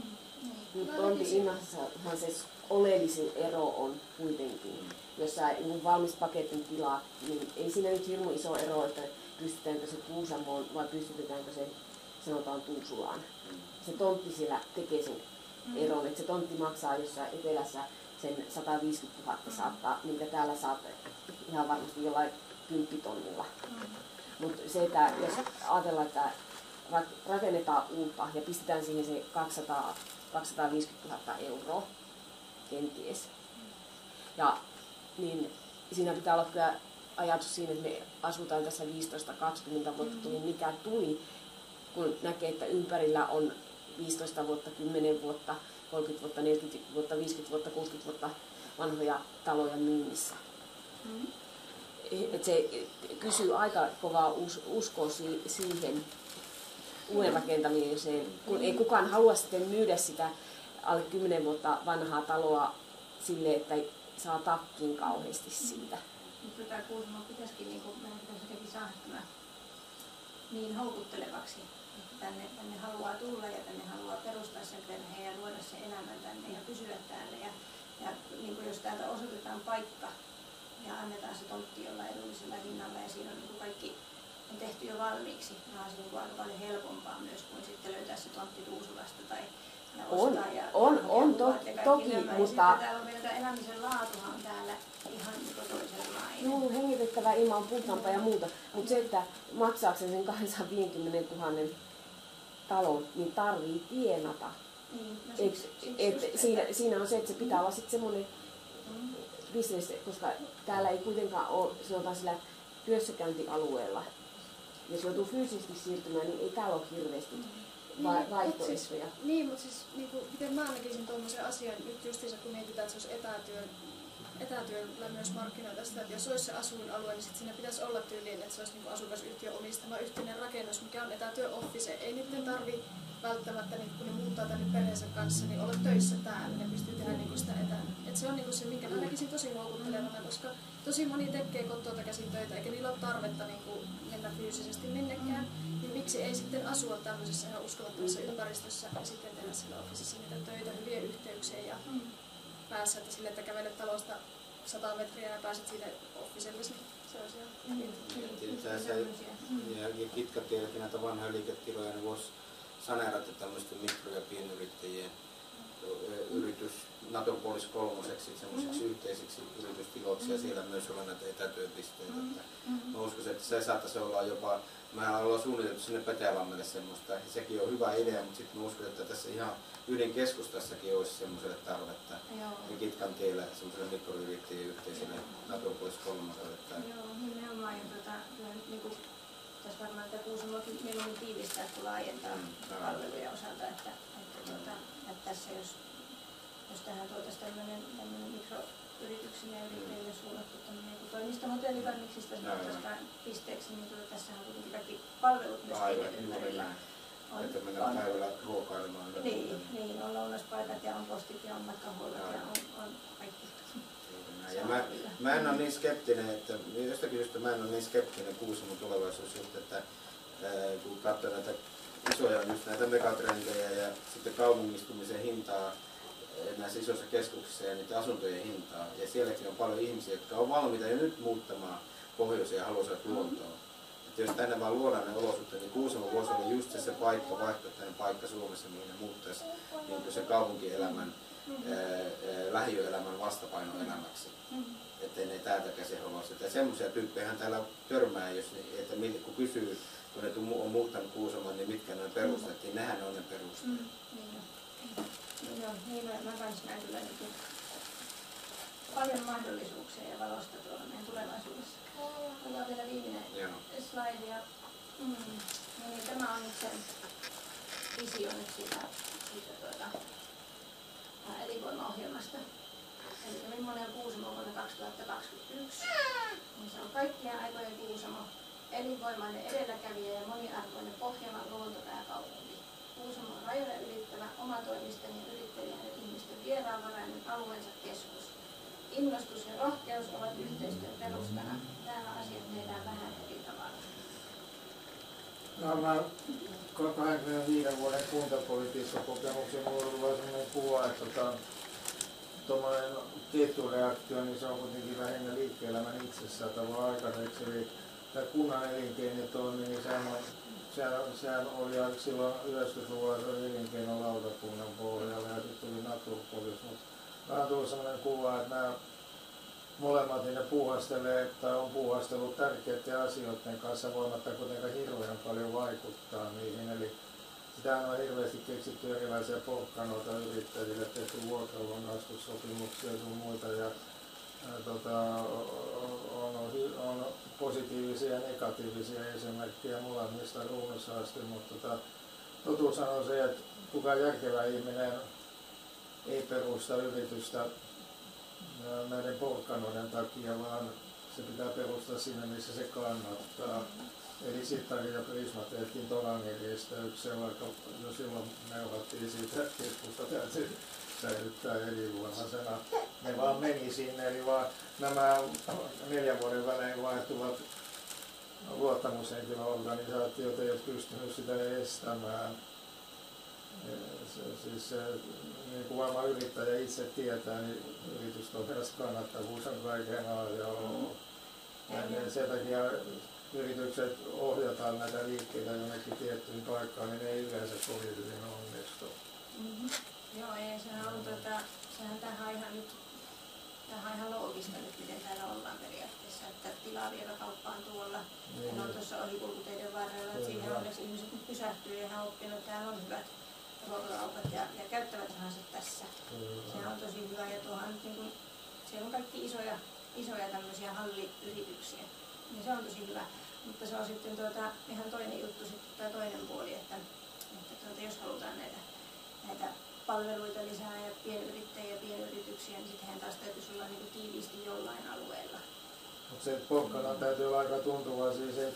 Tontti-innassahan se oleellisin ero on kuitenkin, jos sä valmis paketin tilaat, niin ei siinä nyt hirmu iso ero, että pystytäänkö se Kuusamoon vai pystytäänkö se sanotaan Tuusulaan. Se tontti siellä tekee sen eron, että se tontti maksaa jossain etelässä sen 150 000 saattaa, minkä täällä saat ihan varmasti jollain 10 tonnilla. Mutta se, että jos ajatellaan, että rakennetaan uutta ja pistetään siihen se 250 000 euroa kenties. Ja niin siinä pitää olla kyllä ajatus siinä, että me asutaan tässä 15-20 vuotta tuli mikä tuli, kun näkee, että ympärillä on 15 vuotta, 10 vuotta, 30 vuotta, 40 vuotta, 50 vuotta, 60 vuotta vanhoja taloja myynnissä. Et se kysyy aika kovaa uskoa siihen uuden rakentamiseen, kun ei kukaan halua sitten myydä sitä alle 10 vuotta vanhaa taloa sille, että saa takkin kauheasti siitä.
Mutta tämä Kuusamo pitäisikin, meidän pitäisi jotenkin saada tämä niin houkuttelevaksi, että tänne haluaa tulla ja tänne haluaa perustaa sen perheen ja luoda sen elämän tänne ja pysyä täällä. Ja niin kuin jos täältä osoitetaan paikka ja annetaan se tontti jollain edullisella hinnalla ja siinä on niin kuin kaikki on tehty jo valmiiksi, niin on se niin kuin aika paljon helpompaa myös kuin sitten löytää se tontti Tuusulasta tai
toki, mutta
täällä on vielä elämisen laatuhan täällä ihan toisenlainen.
Joo, hengitettävä ilma on puhtaampaa ja muuta, mutta se, että maksaakseen sen 250 000 talon, niin tarvii tienata. Siinä on se, että se pitää olla sitten semmoinen business, koska täällä ei kuitenkaan ole, sanotaan sillä työssäkäyntialueella. Jos joutuu fyysisesti siirtymään, niin ei täällä ole hirveästi vaihtoehtoja.
Niin, mutta siis miten mä näkisin tuommoisen asian nyt justiinsa, kun mietitään, että se olisi etätyöllä myös markkinoita sitä, että jos olisi se asuinalue, niin sit siinä pitäisi olla tyyliin, että se olisi niin asukasyhtiön omistama yhteinen rakennus, mikä on etätyöoffice. Ei niiden tarvitse välttämättä, niin kun ne muuttaa tänne perheensä kanssa, niin olla töissä täällä. Ne pystyy tehdä niin sitä etänä. Et se on niin se, minkä mä näkisin tosi houkuttelevana, koska tosi moni tekee kotoa käsin töitä, eikä niillä ole tarvetta niin mennä fyysisesti minnekään. Niin miksi ei sitten asua tämmöisessä ihan uskomattomassa ympäristössä ja sitten tehdä sillä officessa niitä töitä, hyviä yhteyksiä ja päässä, että sille, että kävelet talosta 100 metriä ja pääset siitä officellesi. Se olisi ihan
ja Kitkatielläkin näitä vanhoja liiketiloja, niin voisi saneerata tämmöisten mikro- ja pienyrittäjien yritys Naturpolis 3 semmoiseksi yhteisiksi yritystiloiksi ja siellä myös olla näitä etätyöpisteitä. Mä uskoisin, että se saattaisi olla jopa, mehän ollaan suunniteltu sinne Petäjälammelle semmoista, sekin on hyvä idea, mutta sitten mä uskon, että tässä ihan ydinkeskustassakin olisi semmoiselle tarvetta. Ja Kitkantiellä semmoiselle mikroyrittäjien yhteiselle Naturpolis 3.
Joo, nimenomaan. Ja tässä varmaan tämä Kuusamokin mieluummin tiivistää, kun laajentaa palveluja osalta, että tässä jos tähän tuotaisiin tämmöinen mikroyrityksille ja yrittäjille suunnattu toimistohotelli varmiksista pisteeksi, niin tässähän on kuitenkin kaikki palvelut myös ympärillä.
Että mennään päivällä ruokailemaan.
Niin, on lounaspaikat ja on postit ja on matkahuollot ja on kaikki.
Ja mä en ole niin skeptinen, että jostakin syystä mä en ole niin skeptinen Kuusamon tulevaisuussuhteen, että kun katsoo näitä isoja just näitä megatrendejä ja sitten kaupungistumisen hintaa näissä isoissa keskuksissa ja niiden asuntojen hintaa. Ja sielläkin on paljon ihmisiä, jotka on valmiita jo nyt muuttamaan pohjoiseen ja haluaisivat luontoon. Että jos tänne vaan luodaan ne olosuhteet, niin Kuusamo voisi olla just se paikka, vaihtoehtoinen paikka Suomessa, mihin ne muuttaisi niin se kaupunkielämän, lähiöelämän vastapainoelämäksi. Ettei ne täältä käsin halua sitä. Semmoisia tyyppejä täällä törmää, että kun kysyy, kun ne on muuttanut Kuusamoon, niin mitkä ne perustettiin, nehän on ne perusteet.
Joo, niin mä kanssa näen kyllä paljon mahdollisuuksia ja valosta tuolla meidän tulevaisuudessa. Ollaan vielä viimeinen slide. Ja, niin, tämä on nyt se visio nyt siitä elinvoimaohjelmasta. Eli millainen on Kuusamo vuonna 2021. Niin se on kaikkien aikojen Kuusamo, elinvoimainen edelläkävijä ja moniarvoinen Pohjanmaan luontopääkaupunki. Kuusamo on rajoja ylittävä, omatoimisten ja yrittäjien ja ihmisten vieraanvarainen alueensa keskus. Innostus ja rohkeus ovat yhteistyön perustana. Täällä asiat tehdään vähän eri tavalla.
No, mä 25 vuoden kuntapolitiikan kokemuksen muodolla on sellainen kuva, että tuommoinen ketjureaktio, niin se on kuitenkin lähinnä liike-elämän itsessään tavallaan aikaiseksi. Eli tämä kunnan elinkeinotoimi, niin sehän oli silloin 90-luvulla elinkeinolautakunnan pohjalla ja sitten tuli Naturpolis. Vähän tullut sellainen kuva, että nämä molemmat niin ne puuhastelee tai on puuhastellut tärkeiden asioiden kanssa voimatta kuitenkaan hirveän paljon vaikuttaa niihin. Eli sitähän on hirveästi keksitty erilaisia porkkanoita yrittäjille, tehty vuokralunnastussopimuksia ja sun muita. Ja, on positiivisia ja negatiivisia esimerkkejä molemmista runsaasti, mutta totuushan on se, että kukaan järkevä ihminen ei perusta yritystä näiden porkkanoiden takia, vaan se pitää perustaa sinne, missä se kannattaa. Eli Sittari ja Prisma tehtiin Tolangen-risteyksen, vaikka jo silloin neuvattiin siitä, että keskusta täytyy säilyttää elinvoimaisena. Ne vaan meni sinne, eli vaan nämä 4 vuoden välein vaihtuvat luottamushenkilöorganisaatiot ei ole pystynyt sitä estämään. Siis niin kuin varmaan yrittäjä itse tietää, niin yritystoiminnassa kannattavuus on kaiken A ja O. Sen takia yritykset ohjataan näitä liikkeitä jonnekin tiettyyn paikkaan, niin ne ei yleensä kovin hyvin onnistu.
Joo, ei, sehän tähän on ihan loogista nyt, miten täällä ollaan periaatteessa, että tilaa vievä kauppa on tuolla. Ja ne on tuossa ohikulkuteiden varrella, että siihen onneksi ihmiset nyt pysähtyy ja ihan oppinut, että täällä on hyvät ruokakaupat ja käyttävät rahansa tässä. Se on tosi hyvä ja tuohan nyt niin kuin, siellä on kaikki isoja tämmöisiä halliyrityksiä. Ja se on tosi hyvä. Mutta se on sitten ihan toinen juttu, tai toinen puoli, että jos halutaan näitä palveluita lisää ja pienyrittäjiä ja pienyrityksiä, niin sittenhän taas täytyisi olla niin tiiviisti jollain alueella.
Mutta se porkkana täytyy olla aika tuntuva, siis ei,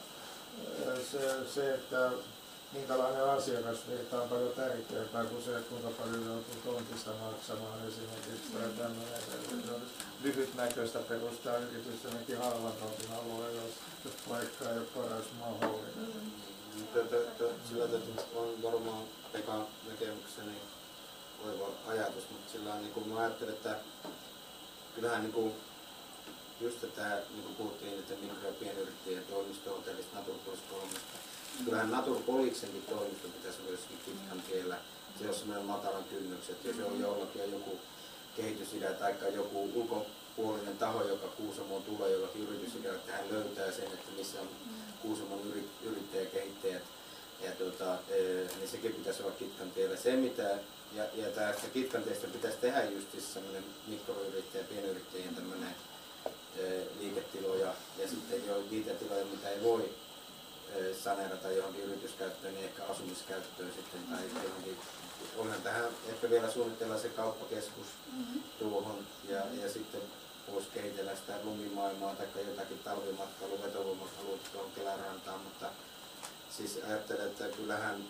se, että minkälainen asiakasvirta on paljon tärkeämpää kuin se, että kuinka paljon joutuu tontista maksamaan esimerkiksi tai tämmöinen. Se on lyhytnäköistä perustaa yritys jonnekin halvan tontin alueella, jos paikka ei ole paras mahdollinen.
Sillä on varmaan Pekan näkemykseni oiva ajatus, mutta sillä on, niin kuin mä ajattelen, että kyllähän niin kuin, just että niin kuin puhuttiin, että mikro- ja pienyrittäjien toimisto-hotellista Naturpolis-kolmesta. Kyllähän Naturpoliksenkin toimisto pitäisi olla jossakin Kitkan tiellä. Se on sellainen matalan kynnyksen, että jos on jollakin on joku kehitysidea tai joku ulkopuolinen taho, joka Kuusamoon tulee, jollakin yritysidea, että hän löytää sen, että missä on Kuusamon yrittäjäkehittäjät. Niin sekin pitäisi olla Kitkan tiellä. Se mitä, ja tästä Kitkan teistä pitäisi tehdä just sellainen mikroyrittäjä, pienyrittäjien tämmöinen liiketiloja ja sitten jo niitä tiloja, mitä ei voi saneerata johonkin yrityskäyttöön, niin ehkä asumiskäyttöön sitten tai johonkin. Onhan tähän ehkä vielä suunnitella se kauppakeskus tuohon ja sitten voisi kehitellä sitä lumimaailmaa tai jotakin talvimatkailua, vetovoimakaluutta tuohon Kelärantaan, mutta siis ajattelen, että kyllähän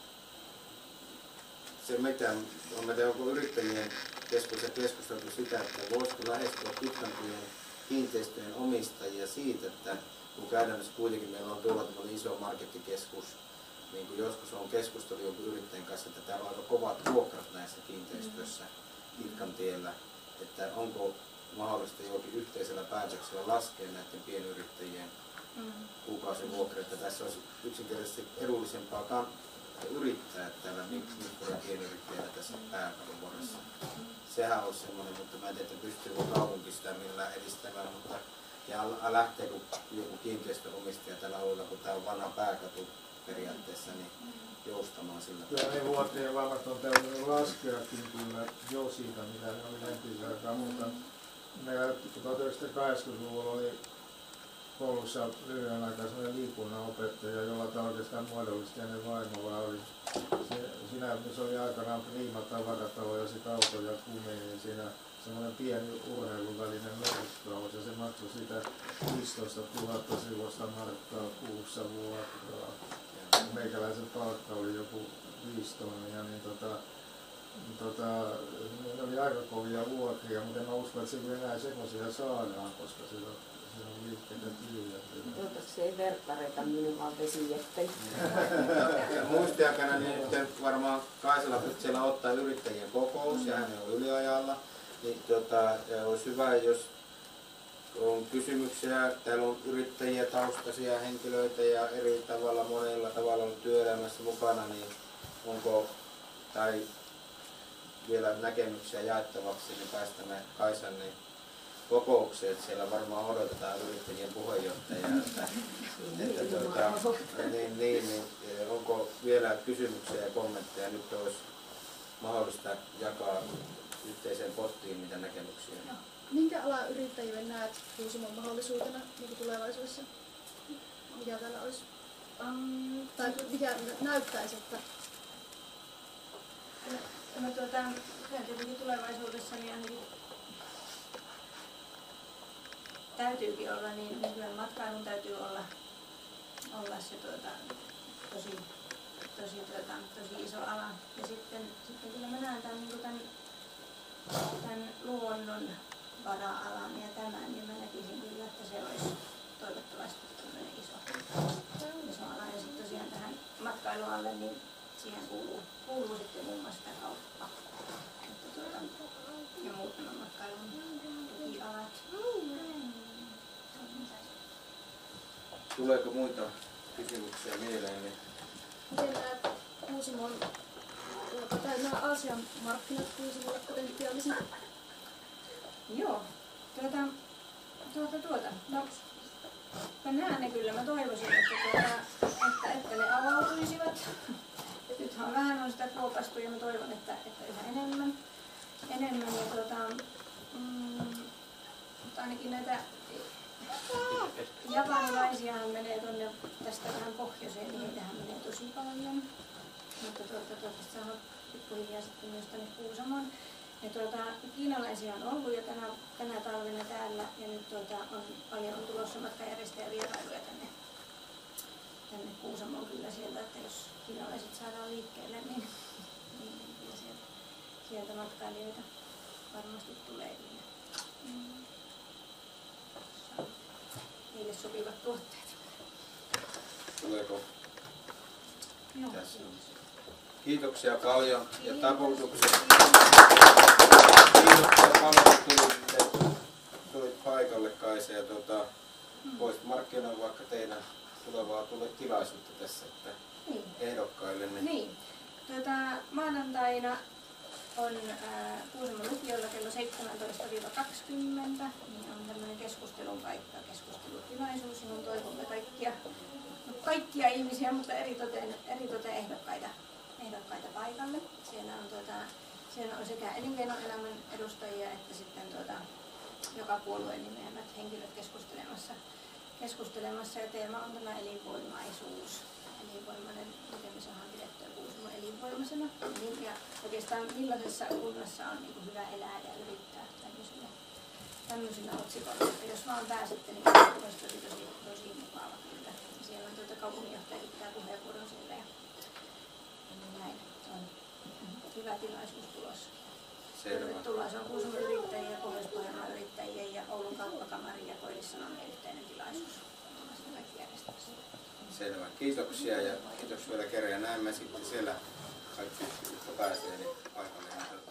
se mitä on meidän joku yrittäjien keskusteltu sitä, että voisiko lähestyä Kitkantyön kiinteistöjen omistajia siitä, että kun käytännössä kuitenkin meillä on tuolla iso markettikeskus, niin kuin joskus on keskustellut jonkun yrittäjän kanssa, että täällä on aika kovat vuokrat näissä kiinteistöissä Kitkan tiellä, että onko mahdollista jollakin yhteisellä päätöksellä laskea näiden pienyrittäjien kuukausivuokria, että tässä olisi yksinkertaisesti edullisempaa yrittää täällä mikro- ja pienyrittäjällä tässä pääkaupunkivuorossa. Sehän olisi semmoinen, mutta mä en tiedä, että pystyykö kaupunki sitä millään edistämään, mutta ja lähteekö joku kiinteistönomistaja tällä alueella, kun tämä on vanha pääkatu periaatteessa, niin joustamaan sillä.
Kyllä ne vuoteen varmasti on täytynyt laskeakin kyllä jo siitä, mitä ne oli entisellä aikaa, mutta meillä 1980-luvulla oli koulussa lyhyen aikaa sellainen liikunnanopettaja, jolla tämä oikeastaan muodollisesti hänen vaimolla oli. Se oli aikanaan Prima tavaratalo ja sitten auto ja kumi, niin siinä semmoinen pieni urheiluvälinen merkkaus ja se maksoi sitä 15 000 sivuista markkaa kuussa vuokraa. Meikäläisen palkka oli joku 5 tonnia, niin ne oli aika kovia vuokria, mutta en mä usko, että se enää semmoisia saadaan, koska se on liikkeitä tyhjät.
Toivottavasti se ei verkkareita minun vaan vesijettejä.
Muistiaikana niin nyt varmaan Kaisala siellä ottaa yrittäjien kokous ja hän on yliajalla. Niin olisi hyvä, jos on kysymyksiä, täällä on yrittäjiä, taustaisia henkilöitä ja eri tavalla, monella tavalla on työelämässä mukana, niin onko tai vielä näkemyksiä jaettavaksi, niin päästämme Kaisan niin kokoukseen, että siellä varmaan odotetaan yrittäjien puheenjohtajaa, niin, onko vielä kysymyksiä ja kommentteja, nyt olisi mahdollista jakaa yhteiseen pottiin niitä näkemyksiä.
No. Minkä alan yrittäjille näet Kuusamon mahdollisuutena niin tulevaisuudessa? Mikä täällä olisi? Tai mikä näyttäisi, että
Kyllä tietenkin tulevaisuudessa niin ainakin täytyykin olla, niin kyllä matkailun täytyy olla se tosi iso ala. Ja sitten kyllä mä näen tämän luonnon vara-alan ja tämän, niin mä näkisin kyllä, että se olisi toivottavasti tämmöinen iso ala. Ja sitten tosiaan tähän matkailualle, niin siihen kuuluu sitten muun muassa tämä kauppa ja muut nämä matkailun tukialat.
Tuleeko muita kysymyksiä mieleen?
Miten näet Kuusamon, nämä Aasian markkinat Kuusamolle potentiaalisen?
Joo. No, mä näen ne kyllä. Mä toivoisin, että ne avautuisivat. Nythän vähän on sitä kuopastu ja mä toivon, että yhä enemmän. Mutta ainakin näitä japanilaisiahan menee tuonne tästä vähän pohjoiseen, niin heitähän menee tosi paljon. Mutta toivottavasti saa pikkuhiljaa sitten myös tänne Kuusamoon. Ja kiinalaisia on ollut jo tänä talvena täällä ja nyt on tulossa matkajärjestäjävierailuja tänne Kuusamoon kyllä sieltä, että jos kiinalaiset saadaan liikkeelle, niin kyllä sieltä matkailijoita varmasti tulee. Niille sopivat tuotteet.
Tuleeko? Tässä. Kiitoksia paljon ja taputukset. Kiitoksia paljon, että tulit paikalle, Kaisa. Ja voisit markkinoida vaikka teidän tulevaa tilaisuutta tässä ehdokkaille.
Niin. Maanantaina on Kuusamon lukiolla kello 17-20, niin on tämmöinen keskustelun paikka, keskustelutilaisuus, johon toivomme kaikkia ihmisiä, mutta eritoten ehdokkaita paikalle. Siellä on sekä elinkeinoelämän edustajia että sitten joka puolueen nimeämät henkilöt keskustelemassa ja teema on tämä elinvoimaisuus. Elinvoimainen, miten me saadaan pidettyä Kuusamon elinvoimaisena. Ja oikeastaan millaisessa kunnassa on niin kuin hyvä elää ja yrittää tämmöisillä otsikoilla. Että jos vaan pääsette, niin olisi tosi mukava kyllä. Ja siellä on kaupunginjohtaja pitää puheenvuoron siellä ja näin. Se on hyvä tilaisuus tulossa. Tervetuloa. Se on Kuusamon yrittäjien ja Pohjois-Pohjanmaan yrittäjien ja Oulun kauppakamarin ja Koillis-Sanomien yhteinen tilaisuus.
Selvä. Kiitoksia ja kiitoksia vielä kerran. Ja näemme sitten siellä kaikki, jotka pääsee, niin paikalle.